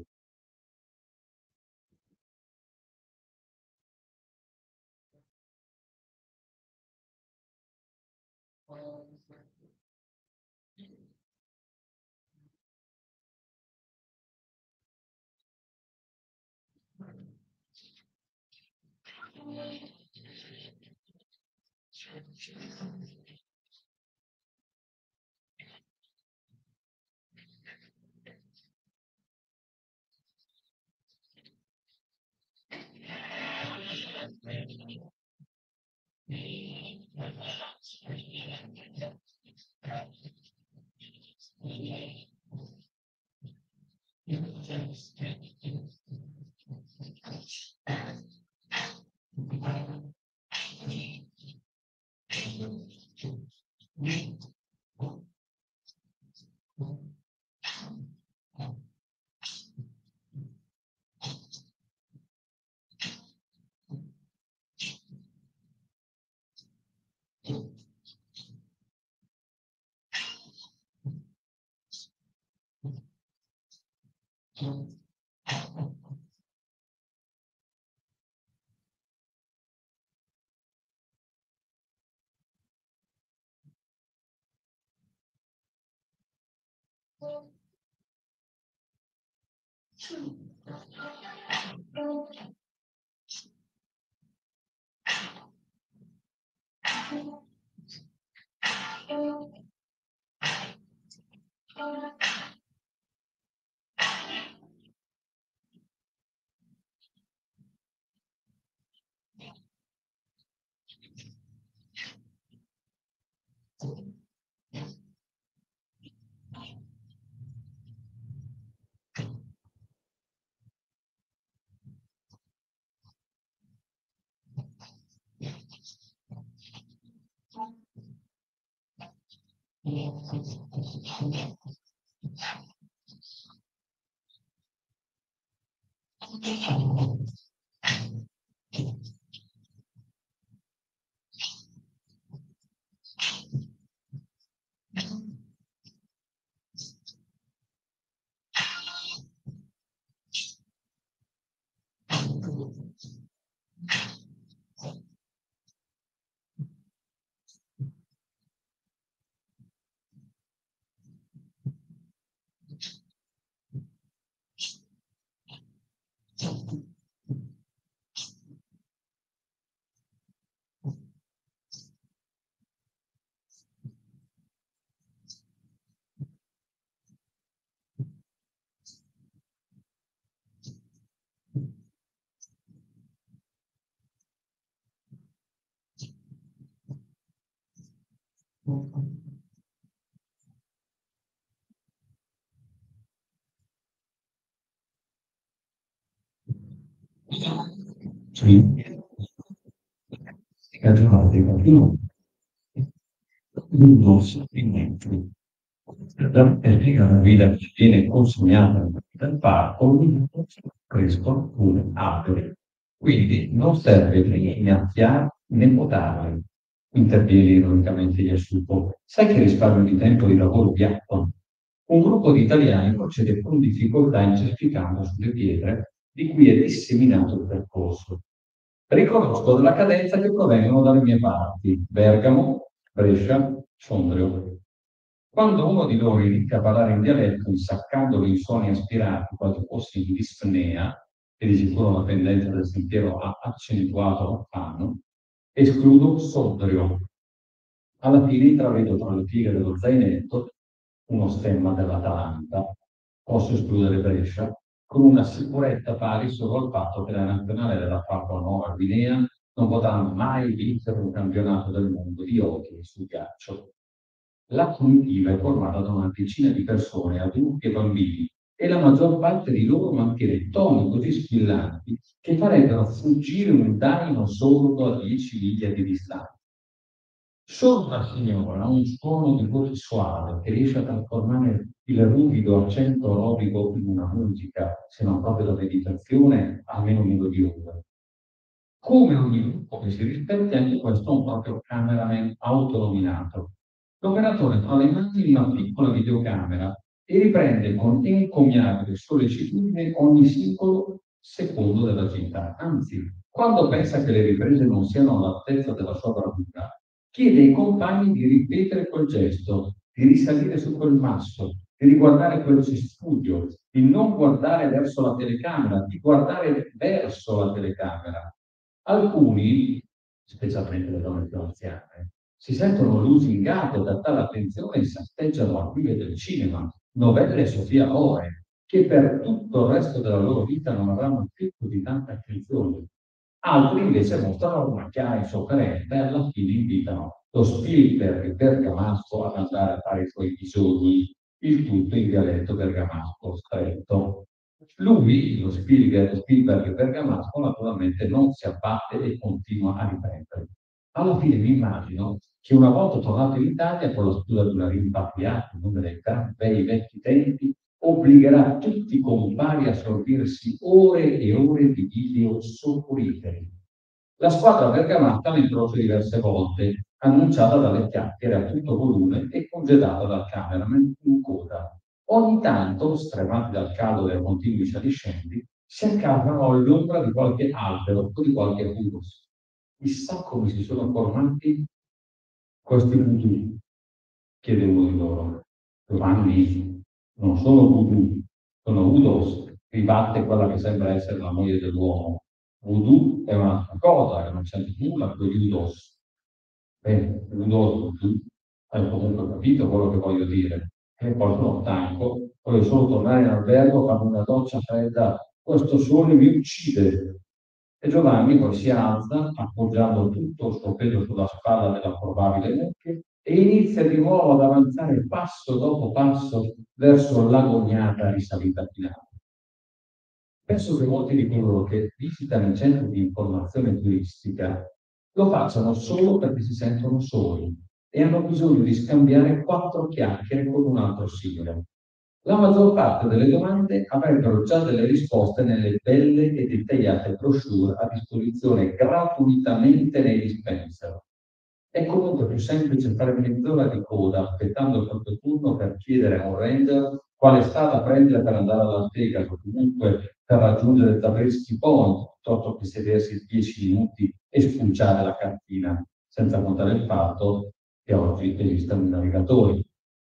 Sì, ragionate qualcuno non soffrimento perché una guida che viene consegnata dal parco crescono alcune alberi. Quindi non serve né innaffiare né potare. Interviene ironicamente Yasuko. Sai che risparmio di tempo e di lavoro piatto? Un gruppo di italiani procede con difficoltà incespicando sulle pietre di cui è disseminato il percorso. Riconosco della cadenza che provengono dalle mie parti, Bergamo, Brescia, Sondrio. Quando uno di loro inizia a parlare in dialetto, insaccando i suoni aspirati, quasi fossi in dispnea, che di sicuro la pendenza del sentiero ha accentuato l'affanno, escludo Sondrio. Alla fine intravedo tra le pieghe dello zainetto uno stemma dell'Atalanta. Posso escludere Brescia, con una sicurezza pari solo al fatto che la nazionale della Papua Nuova Guinea non potrà mai vincere un campionato del mondo di hockey sul ghiaccio. La comitiva è formata da una decina di persone, adulti e bambini, e la maggior parte di loro mantiene toni così squillanti che farebbero fuggire un daino sordo a 10 miglia di distanza. Solo una signora ha un suono di voce suave che riesce a trasformare il ruvido accento aerobico in una musica, se non proprio da meditazione, almeno melodiosa. Come ogni gruppo che si rispetti, anche questo è un proprio cameraman autonominato. L'operatore fa le mani in una piccola videocamera e riprende con encomiabile sollecitudine ogni singolo secondo della città. Anzi, quando pensa che le riprese non siano all'altezza della sua bravura, chiede ai compagni di ripetere quel gesto, di risalire su quel masso, di riguardare quel cespuglio, di non guardare verso la telecamera, di guardare verso la telecamera. Alcuni, specialmente le donne più anziane, si sentono lusingate da tale attenzione e si atteggiano a guide del cinema, novelle Sofia Loren, che per tutto il resto della loro vita non avranno più così tanta attenzione. Altri invece mostrano una chiara insofferenza e alla fine invitano lo Spielberg bergamasco ad andare a fare i suoi bisogni, il tutto in dialetto bergamasco stretto. Lui, lo Spielberg bergamasco, naturalmente non si abbatte e continua a ripetere. Alla fine mi immagino che una volta tornato in Italia, con la scusa di una rimpatriata, come dei bei vecchi tempi, obbligherà tutti i compari a sorbirsi ore e ore di video soporiferi. La squadra bergamasca la incrocio diverse volte, annunciata dalle chiacchiere a tutto volume e congedata dal cameraman in coda. ogni tanto, stremati dal caldo dei continui saliscendi, si accasano all'ombra di qualche albero o di qualche humus. Chissà come si sono formati questi voodoo, chiede uno di loro. Giovanni, non sono voodoo, sono udos, ribatte quella che sembra essere la moglie dell'uomo. Voodoo è un'altra cosa, che non c'è nulla con gli udos. Bene, udos, voodoo, hai comunque capito quello che voglio dire. E poi sono stanco, voglio solo tornare in albergo, farmi una doccia fredda, questo sole mi uccide. E Giovanni poi si alza, appoggiando tutto il suo peso sulla spalla della probabile mucchia, e inizia di nuovo ad avanzare passo dopo passo verso l'agognata risalita finale. Penso che molti di coloro che visitano i centri di informazione turistica lo facciano solo perché si sentono soli e hanno bisogno di scambiare 4 chiacchiere con un altro simile. La maggior parte delle domande avrebbero già delle risposte nelle belle e dettagliate brochure a disposizione gratuitamente nei dispenser. È comunque più semplice fare mezz'ora di coda aspettando il proprio turno per chiedere a un ranger quale strada prendere per andare a Las Vegas o comunque per raggiungere Zabriskie Point, piuttosto che sedersi 10 minuti e spulciare la cartina, senza contare il fatto che oggi esistono i navigatori.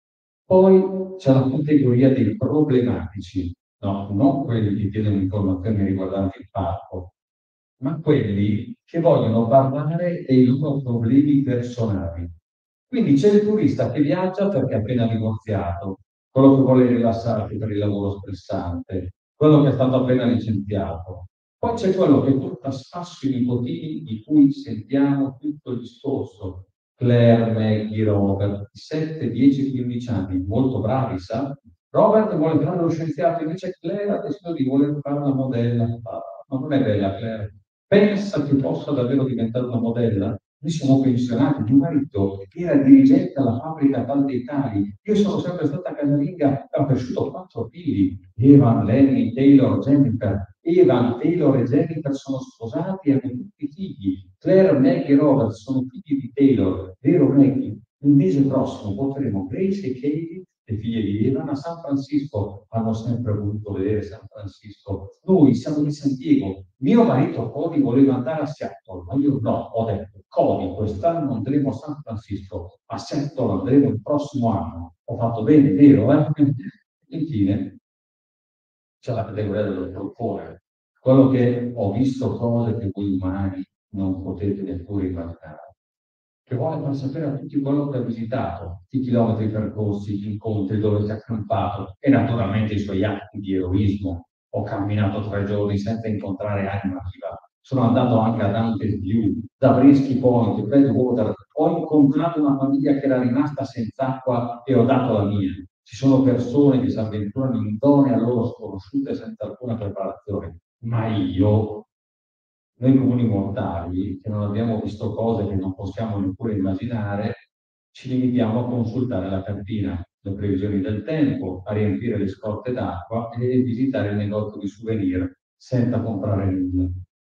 Poi c'è la categoria dei problematici, no? Non quelli che chiedono informazioni riguardanti il parco, ma quelli che vogliono parlare dei loro problemi personali. Quindi c'è il turista che viaggia perché è appena divorziato, quello che vuole rilassarsi per il lavoro stressante, quello che è stato appena licenziato. Poi c'è quello che porta a spasso i nipotini di cui sentiamo tutto il discorso. Claire, Maggie, Robert, 7, 10, 15 anni, molto bravi, sa? Robert vuole fare lo scienziato, invece Claire ha deciso di voler fare una modella. Ah, ma non è bella Claire. Pensa che possa davvero diventare una modella? Noi siamo pensionati, mio marito era dirigente alla fabbrica tal dei tali, io sono sempre stata casalinga e ho cresciuto 4 figli, Evan, Lenny, Taylor, Jennifer. Evan, Taylor e Jennifer sono sposati e hanno tutti figli. Claire, Maggie e Robert sono figli di Taylor, vero Maggie? Il mese prossimo porteremo Grace e Katie, le figlie di Evan, a San Francisco. Hanno sempre voluto vedere San Francisco. Noi siamo di San Diego. Mio marito Cody voleva andare a Seattle, ma io no, ho detto, Cody, quest'anno andremo a San Francisco, a Seattle andremo il prossimo anno. Ho fatto bene, vero? Infine, c'è la categoria dello stolpone, quello che ho visto cose che voi umani non potete neppure immaginare, che vuole far sapere a tutti quello che ha visitato, i chilometri percorsi, gli incontri, dove si è accampato e naturalmente i suoi atti di eroismo. Ho camminato 3 giorni senza incontrare anima viva. Sono andato anche a Dante's View, da Brisky Point, Badwater. Ho incontrato una famiglia che era rimasta senza acqua e ho dato la mia. Ci sono persone che si avventurano in zone a loro sconosciute senza alcuna preparazione, ma io, noi comuni mortali, che non abbiamo visto cose che non possiamo neppure immaginare, ci limitiamo a consultare la cartina, le previsioni del tempo, a riempire le scorte d'acqua e visitare il negozio di souvenir senza comprare nulla.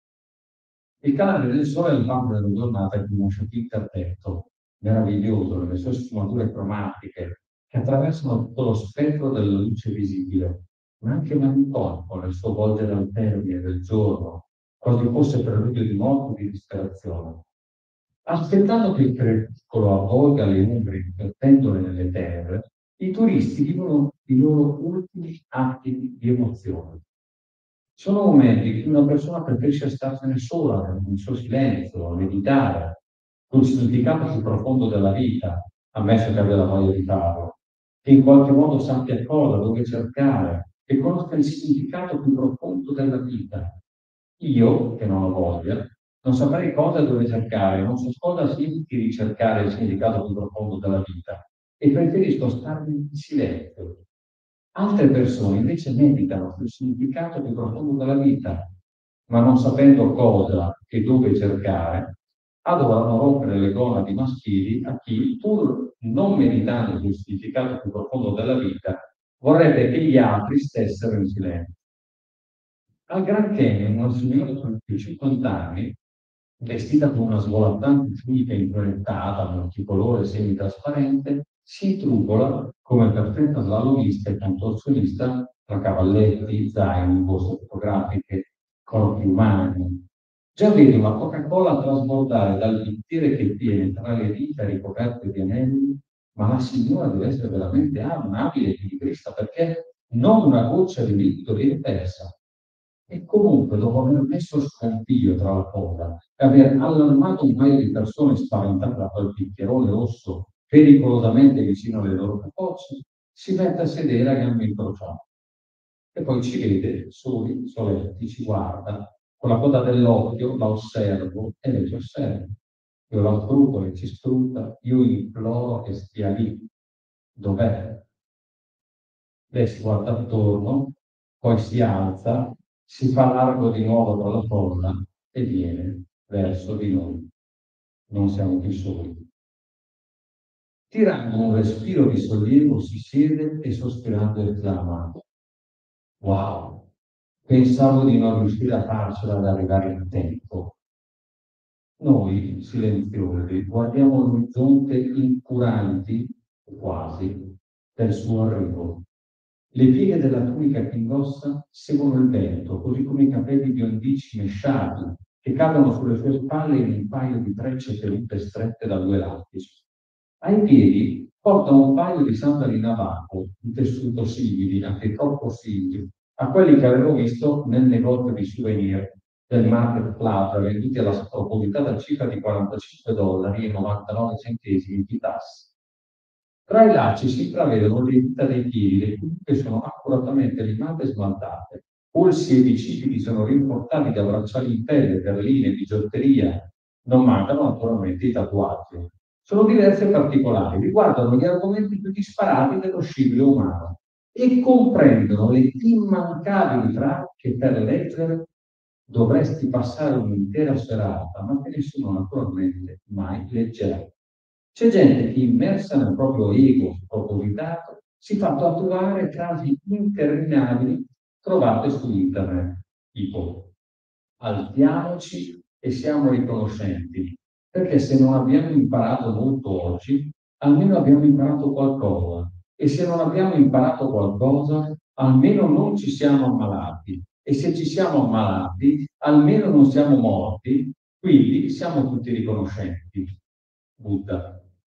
Il canale del sole è il banco della giornata di uno shopping interdetto, meraviglioso, nelle sue sfumature cromatiche, che attraversano tutto lo spettro della luce visibile, ma anche malinconico nel suo volgere al termine del giorno, quasi fosse preludio di morte o di disperazione. Aspettando che il crepuscolo avvolga le ombre impertendole nelle terre, i turisti vivono i loro ultimi atti di emozione. Sono momenti in cui una persona preferisce starsene sola, nel suo silenzio, a meditare, sul significato più profondo della vita, ammesso che abbia la voglia di farlo, che in qualche modo sappia cosa, dove cercare, che conosca il significato più profondo della vita. Io, che non ho voglia, non saprei cosa e dove cercare, non so cosa significhi ricercare il significato più profondo della vita e preferisco starmi in silenzio. Altre persone invece meditano sul significato più profondo della vita, ma non sapendo cosa e dove cercare, adorano rompere le gonadi maschili a chi, pur non meditando sul significato più profondo della vita, vorrebbe che gli altri stessero in silenzio. Al Grand Canyon, una signora di 50 anni, vestita con una svolazzante tunica implementata, multicolore semitrasparente, si trucola come perfetta slalomista e contorsionista tra cavalletti, zaini, borse fotografiche, corpi umani. Già vedi una Coca-Cola trasbordare dal bicchiere che tiene tra le dita ricoperte di anelli, ma la signora deve essere veramente un'abile equilibrista perché non una goccia di liquido viene persa. E comunque, dopo aver messo scompiglio tra la coda e aver allarmato un paio di persone spaventate da quel bicchierone rosso pericolosamente vicino alle loro capocce, si mette a sedere a gambe incrociate. E poi ci vede soli, soletti, ci guarda, con la coda dell'occhio la osservo e lei ci osserva. Io la scruto, lei ci scruta, io imploro che stia lì. Dov'è? Lei si guarda attorno, poi si alza, si fa largo di nuovo tra la folla e viene verso di noi. Non siamo più soli. Tirando un respiro di sollievo si siede e sospirando esclama: wow, pensavo di non riuscire a farcela ad arrivare in tempo. Noi, silenziosi, guardiamo l'orizzonte incuranti, quasi, del suo arrivo. Le pieghe della tunica che indossa seguono il vento, così come i capelli biondicci mesciati che cadono sulle sue spalle in un paio di trecce tenute strette da due lattici. Ai piedi porta un paio di sandali navajo in tessuto simili, anche troppo simili, a quelli che avevo visto nel negozio di souvenir del Market Plaza, venduti alla spropositata cifra di $49,99 di tasse. Tra i lacci si intravedono le dita dei piedi, le cui sono accuratamente limate e smaltate. Polsi e bicipiti sono rinforzati da bracciali in pelle, perline, bigiotteria. Non mancano naturalmente i tatuaggi. Sono diversi e particolari, riguardano gli argomenti più disparati dello scibile umano e comprendono le immancabili frasi che per leggere dovresti passare un'intera serata, ma che nessuno naturalmente mai leggerà. C'è gente che immersa nel proprio ego spropositato si fa tatuare frasi interminabili trovate su internet, tipo alziamoci e siamo riconoscenti, perché se non abbiamo imparato molto oggi, almeno abbiamo imparato qualcosa. E se non abbiamo imparato qualcosa, almeno non ci siamo ammalati. E se ci siamo ammalati, almeno non siamo morti, quindi siamo tutti riconoscenti. Buddha.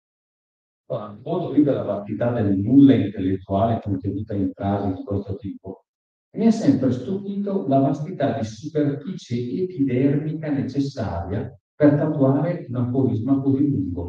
Ora, molto più della vastità del nulla intellettuale contenuta in frasi di questo tipo, mi ha sempre stupito la vastità di superficie epidermica necessaria per tatuare un aforisma così lungo.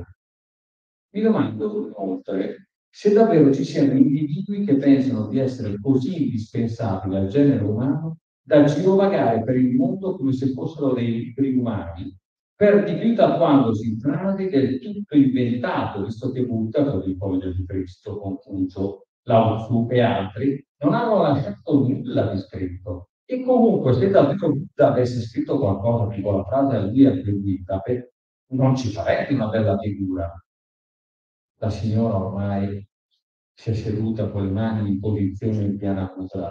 Mi domando inoltre se davvero ci siano individui che pensano di essere così indispensabili al genere umano da girovagare per il mondo come se fossero dei libri umani, per di più tatuandosi frasi del tutto inventate, visto che Buddha, così come Gesù Cristo, Confucio, Lao Tzu e altri, non hanno lasciato nulla di scritto. E comunque, se davvero Buddha avesse scritto qualcosa tipo la frase a lui attribuita, non ci farebbe una bella figura. La signora ormai si è seduta con le mani in posizione indiana mudra.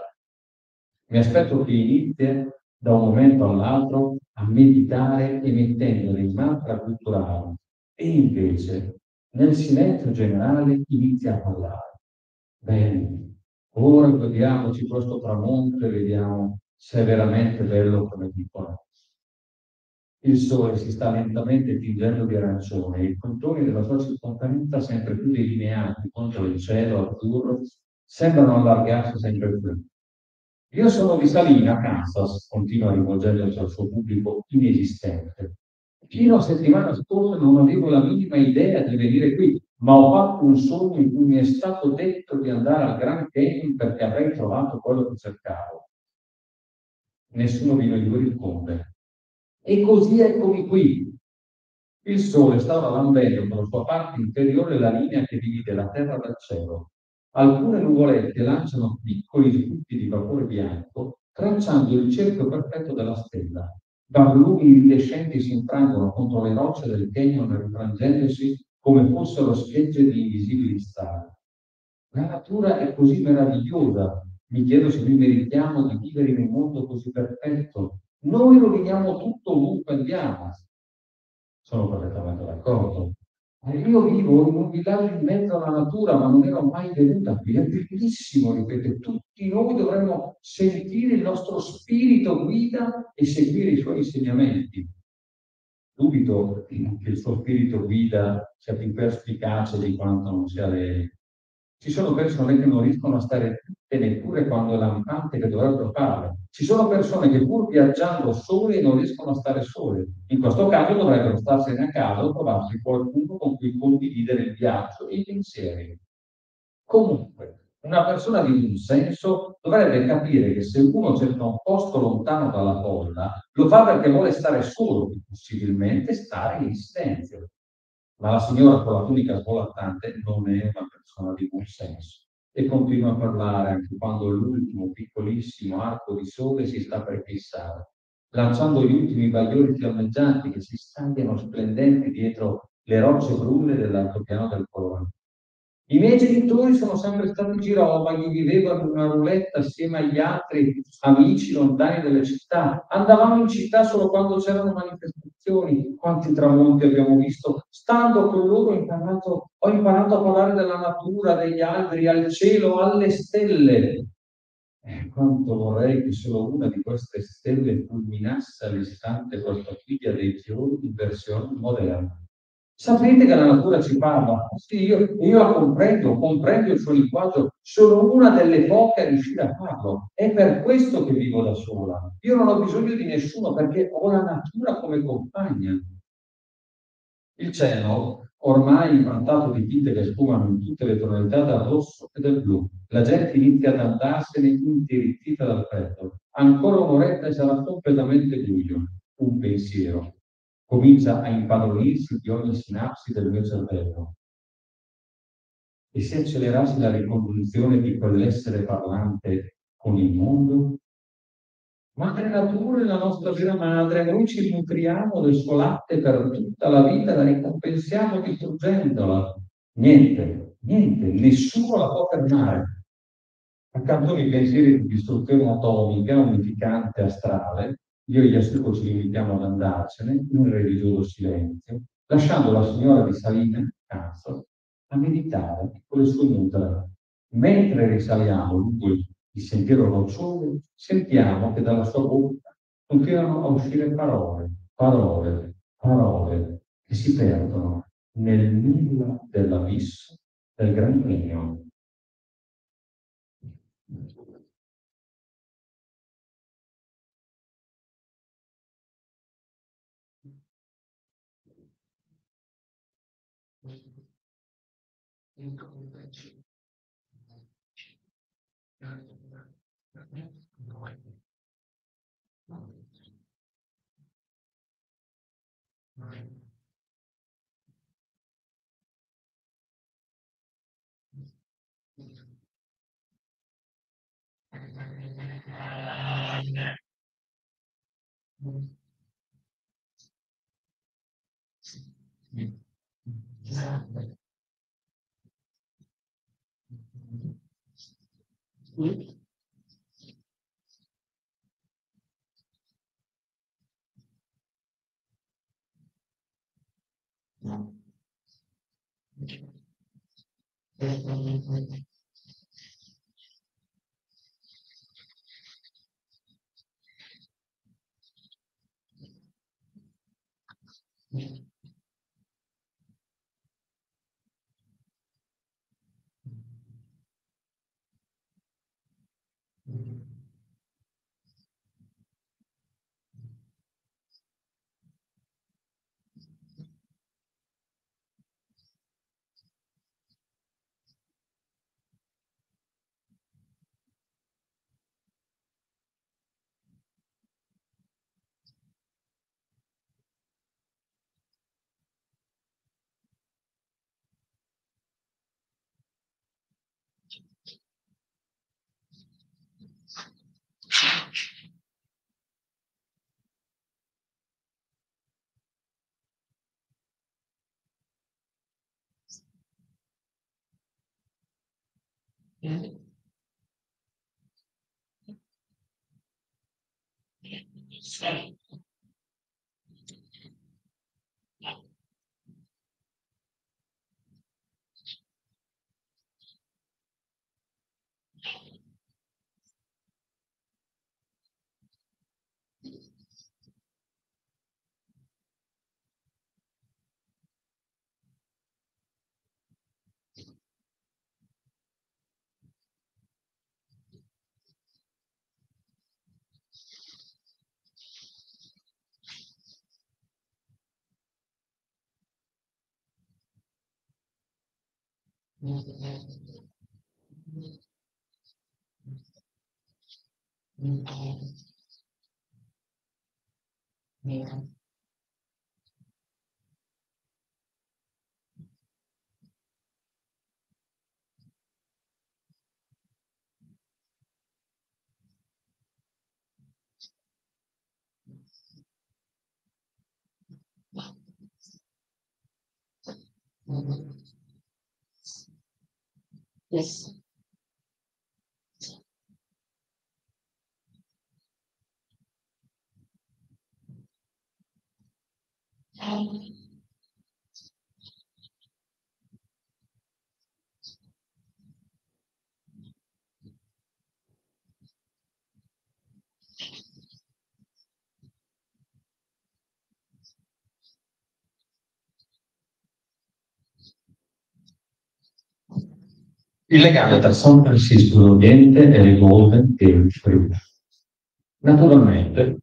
Mi aspetto che inizi da un momento all'altro a meditare emettendo dei mantra culturali e invece nel silenzio generale inizia a parlare. Bene, ora godiamoci questo tramonto e vediamo se è veramente bello come dicono. Il sole si sta lentamente tingendo di arancione e i contorni della sua circonferenza, sempre più delineati contro il cielo azzurro, sembrano allargarsi sempre più. Io sono di Salina, Kansas, continua rivolgendosi al suo pubblico inesistente. Fino a settimana scorsa non avevo la minima idea di venire qui, ma ho fatto un sogno in cui mi è stato detto di andare al Grand Canyon perché avrei trovato quello che cercavo. Nessuno di noi due risponde. E così eccomi qui. Il sole stava lambendo con la sua parte inferiore la linea che divide la terra dal cielo. Alcune nuvolette lanciano piccoli sbutti di vapore bianco, tracciando il cerchio perfetto della stella. Barlumi iridescenti si infrangono contro le rocce del canyon, rifrangendosi come fossero schegge di invisibili stari. La natura è così meravigliosa. Mi chiedo se noi meritiamo di vivere in un mondo così perfetto. Noi roviniamo tutto ovunque andiamo. Sono perfettamente d'accordo. Io vivo in un villaggio in mezzo alla natura, ma non ero mai venuta qui. È bellissimo, ripeto, tutti noi dovremmo sentire il nostro spirito guida e seguire i suoi insegnamenti. Dubito che il suo spirito guida sia più perspicace di quanto non sia lei. Ci sono persone che non riescono a stare zitte neppure quando è lampante che dovrebbero farlo. Ci sono persone che pur viaggiando sole non riescono a stare sole. In questo caso dovrebbero starsene a casa o trovarsi qualcuno con cui condividere il viaggio e i pensieri. Comunque, una persona di buon senso dovrebbe capire che se uno cerca un posto lontano dalla folla, lo fa perché vuole stare solo, possibilmente stare in silenzio. Ma la signora con la tunica svolazzante non è una persona di buon senso e continua a parlare anche quando l'ultimo piccolissimo arco di sole si sta per fissare, lanciando gli ultimi bagliori fiammeggianti che si stagliano splendenti dietro le rocce brune dell'altopiano del Colore. I miei genitori sono sempre stati girovaghi, vivevano in una roulette assieme agli altri amici lontani dalle città. Andavamo in città solo quando c'erano manifestazioni. Quanti tramonti abbiamo visto? Stando con loro ho imparato a parlare della natura, degli alberi, al cielo, alle stelle. Quanto vorrei che solo una di queste stelle fulminasse all'istante questa figlia dei fiori in versione moderna. Sapete che la natura ci parla? Sì, io la comprendo, comprendo il suo linguaggio, sono una delle poche a riuscire a farlo. È per questo che vivo da sola. Io non ho bisogno di nessuno perché ho la natura come compagna. Il cielo, ormai improntato di tinte che sfumano in tutte le tonalità dal rosso e del blu. La gente inizia ad andarsene intirizzita dal freddo. Ancora un'oretta e sarà completamente buio. Un pensiero comincia a impadronirsi di ogni sinapsi del mio cervello. E se accelerassi la riconduzione di quell'essere parlante con il mondo? Madre natura è la nostra vera madre, noi ci nutriamo del suo latte per tutta la vita, la ricompensiamo distruggendola. Niente, niente, nessuno la può fermare. Accanto ai pensieri di distruzione atomica, unificante, astrale, io e gli astuti ci limitiamo ad andarcene in un religioso silenzio, lasciando la signora di Salina, Kansas, a meditare con le sue mudra. Mentre risaliamo lungo il sentiero roccioso, sentiamo che dalla sua bocca continuano a uscire parole, parole, parole che si perdono nel nulla dell'abisso del Gran Canyon. Yes. Il legame tra San Francisco d'Oriente e il Golden Gate Bridge. Naturalmente,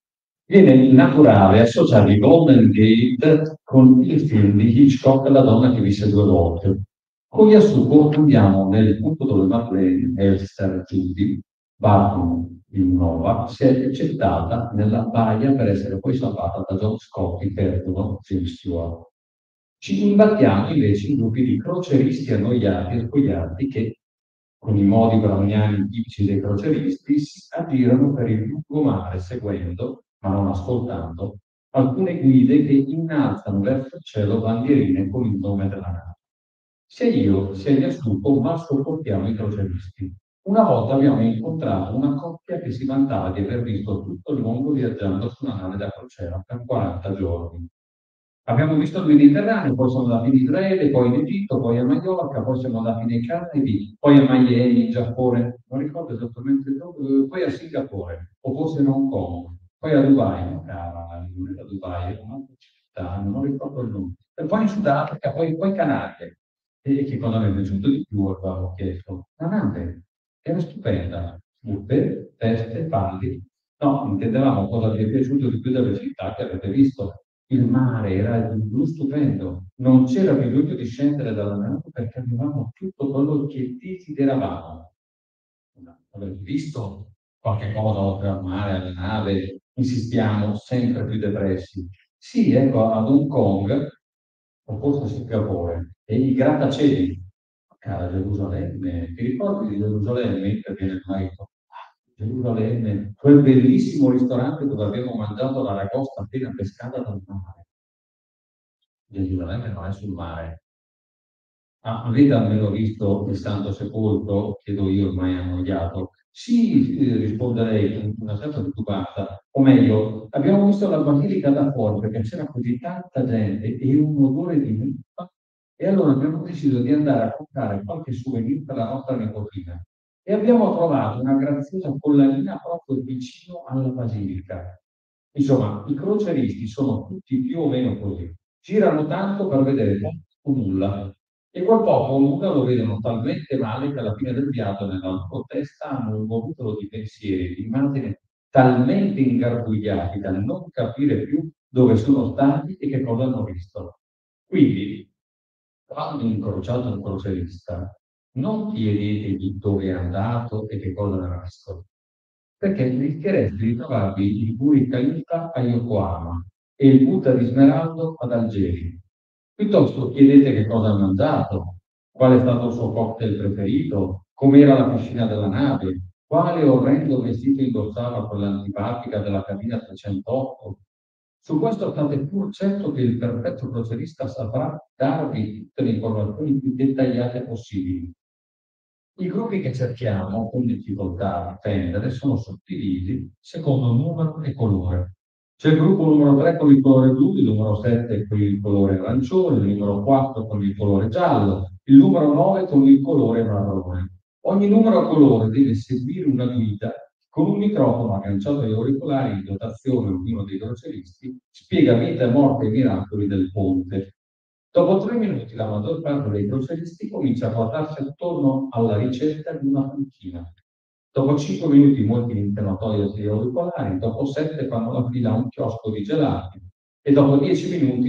viene naturale associare il Golden Gate con il film di Hitchcock La donna che visse due volte. Con Yasuko andiamo nel punto dove Marlene Elster Judy, Barton in Nova, si è gettata nella baia per essere poi salvata da John Scott, interpreto James Stewart. Ci imbattiamo invece in gruppi di croceristi annoiati e spogliati che, con i modi browniani tipici dei croceristi, si aggirano per il lungomare seguendo, ma non ascoltando, alcune guide che innalzano verso il cielo bandierine con il nome della nave. Sia io sia Yasuko mal sopportiamo i croceristi. Una volta abbiamo incontrato una coppia che si vantava di aver visto tutto il mondo viaggiando su una nave da crociera per 40 giorni. Abbiamo visto il Mediterraneo, poi siamo andati in Israele, poi in Egitto, poi a Maiorca, poi siamo andati nei Caraibi, poi a Miami, in Giappone, non ricordo esattamente dove, poi a Singapore, o forse a Hong Kong, poi a Dubai, no cara, non era Dubai, era un'altra città, non ricordo il nome, e poi in Sudafrica, poi Canarie, e che cosa mi è piaciuto di più, avevo chiesto, la nave, era stupenda, buffet, teste, palli, no, intendevamo cosa vi è piaciuto di più delle città che avete visto. Il mare era il blu stupendo, non c'era bisogno di scendere dalla nave perché avevamo tutto quello che desideravamo. Avete visto qualche cosa oltre al mare, alla nave? Insistiamo sempre più depressi. Sì, ecco, ad Hong Kong, o forse a Singapore, e i grattacieli. Cara Gerusalemme, ti ricordi di Gerusalemme? Interviene il marito. Gerusalemme, quel bellissimo ristorante dove abbiamo mangiato la ragosta appena pescata dal mare. Gerusalemme non è sul mare. Ah, avete almeno visto il Santo Sepolcro? Chiedo io, ormai annoiato. Sì, risponde lei con una certa titubanza. O meglio, abbiamo visto la basilica da fuori perché c'era così tanta gente e un odore di muffa. E allora abbiamo deciso di andare a comprare qualche souvenir per la nostra nipotina. E abbiamo trovato una graziosa collanina proprio vicino alla basilica. Insomma, i croceristi sono tutti più o meno così. Girano tanto per vedere poco o nulla e quel poco o nulla lo vedono talmente male che alla fine del viaggio nella loro testa hanno un voluto di pensieri, di immagini talmente ingarbugliati da non capire più dove sono stati e che cosa hanno visto. Quindi, quando incrociate un crocerista, non chiedetevi dove è andato e che cosa ha visto, perché rischiereste di trovarvi il Burj Khalifa a Yokohama e il Buddha di Smeraldo ad Algeri. Piuttosto chiedete che cosa ha mangiato, qual è stato il suo cocktail preferito, com'era la piscina della nave, quale orrendo vestito indossava quell'antipatica della cabina 308. Su questo state pur certo che il perfetto crocierista saprà darvi tutte le informazioni più dettagliate possibili. I gruppi che cerchiamo con difficoltà a attendere sono suddivisi secondo numero e colore. C'è il gruppo numero 3 con il colore blu, il numero 7 con il colore arancione, il numero 4 con il colore giallo, il numero 9 con il colore marrone. Ogni numero a colore deve seguire una guida con un microfono agganciato agli auricolari in dotazione a ognuno dei croceristi, spiega vita, morte e miracoli del ponte. Dopo 3 minuti la maggior parte dei croceristi comincia a guardarsi attorno alla ricerca di una panchina. Dopo 5 minuti molti iniziano a togliersi gli auricolari, dopo 7 fanno la fila a un chiosco di gelati e dopo 10 minuti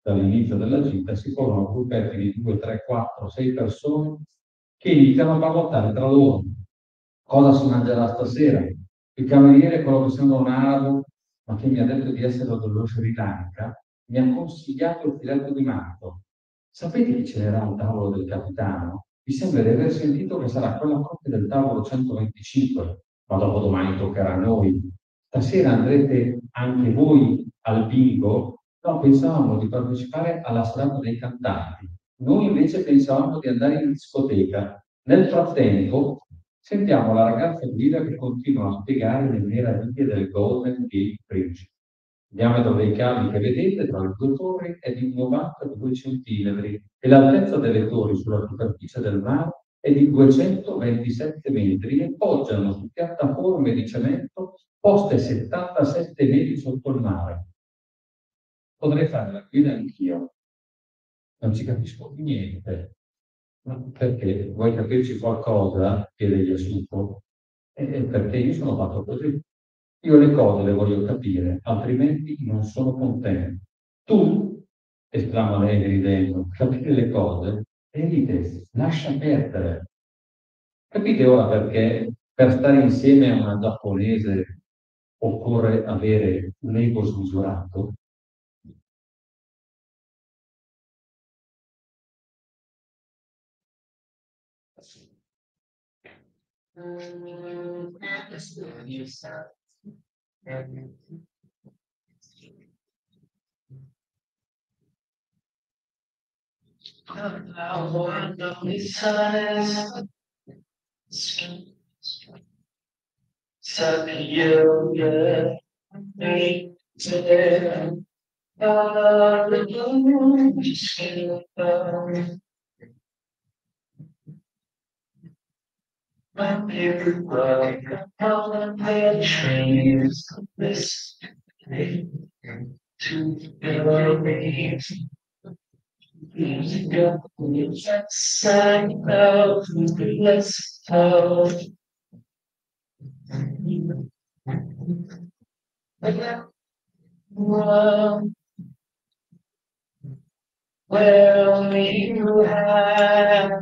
dall'inizio della gita, si formano gruppetti di 2, 3, 4, 6 persone che iniziano a parlottare tra loro. Cosa si mangerà stasera? Il cameriere, quello che sembra un arabo, ma che mi ha detto di essere dello Sri Lanka, mi ha consigliato il filetto di manto. Sapete chi c'era al tavolo del capitano? Mi sembra di aver sentito che sarà quella coppia del tavolo 125, ma dopodomani toccherà a noi. Stasera andrete anche voi al bingo? No, pensavamo di partecipare alla serata dei cantanti. Noi invece pensavamo di andare in discoteca. Nel frattempo, sentiamo la ragazza guida che continua a spiegare le meraviglie del Golden Gate Bridge. Il diametro dei cavi che vedete tra le due torri è di 92 centimetri e l'altezza delle torri sulla superficie del mare è di 227 metri e poggiano su piattaforme di cemento poste 77 metri sotto il mare. Potrei fare la guida anch'io, non ci capisco niente. Ma perché? Vuoi capirci qualcosa? Chiede Yasuko. Perché io sono fatto così. Io le cose le voglio capire, altrimenti non sono contento. Tu, esclama lei ridendo, capire le cose? Elite, lascia perdere. Capite ora perché per stare insieme a una giapponese occorre avere un ego smisurato? My favorite love, how the trees this to the side of this house. Well, you have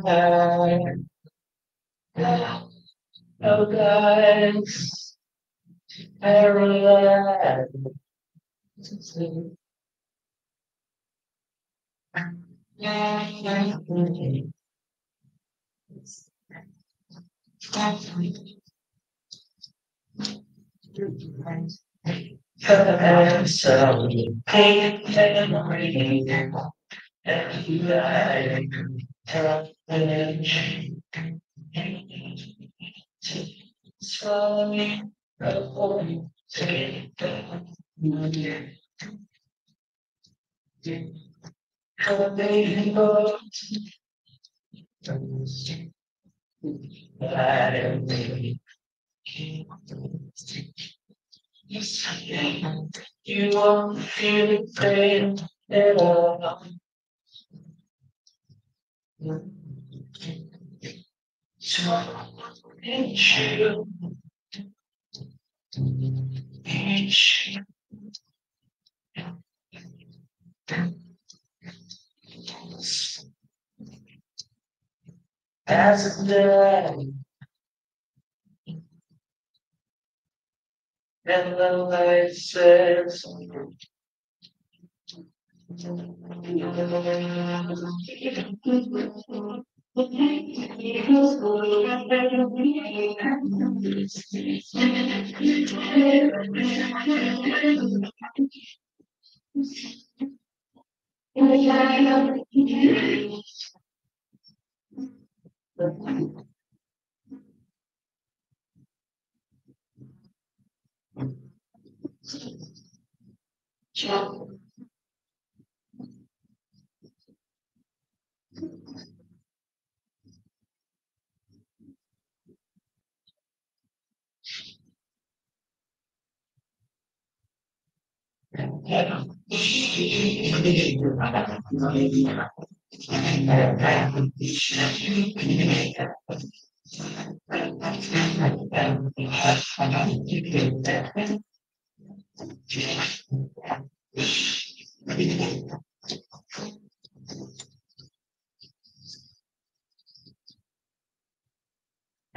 no guys, paralyzed. So pain and reading every night, television, slowly, slowly, you won't feel pain at all. So, each you, each as a day, and the light says,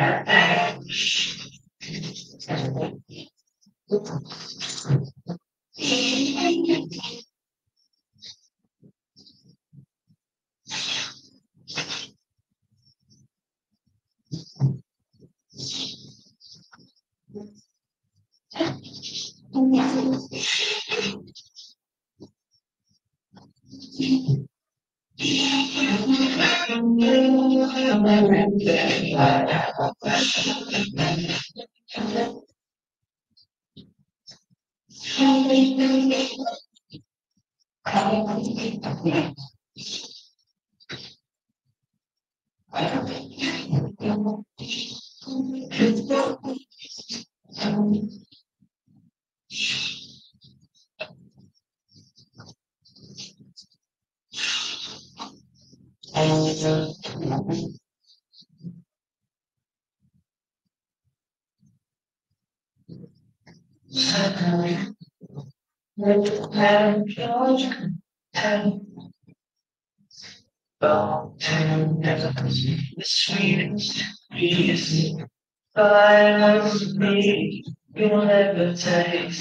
The sweetest piece I love me, you'll never taste.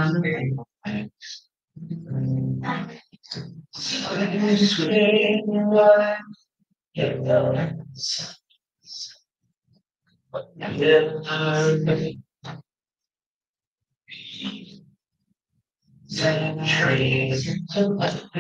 So you scream what you know. Centuries of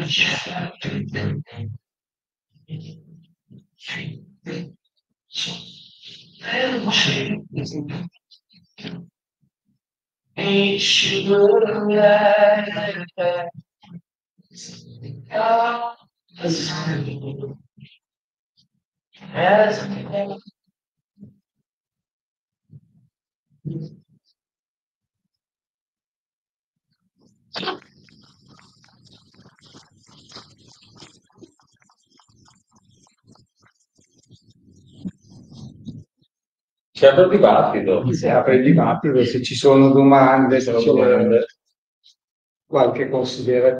C'è il dibattito. Si apre il dibattito, se ci sono domande, se c'è qualche considerazione.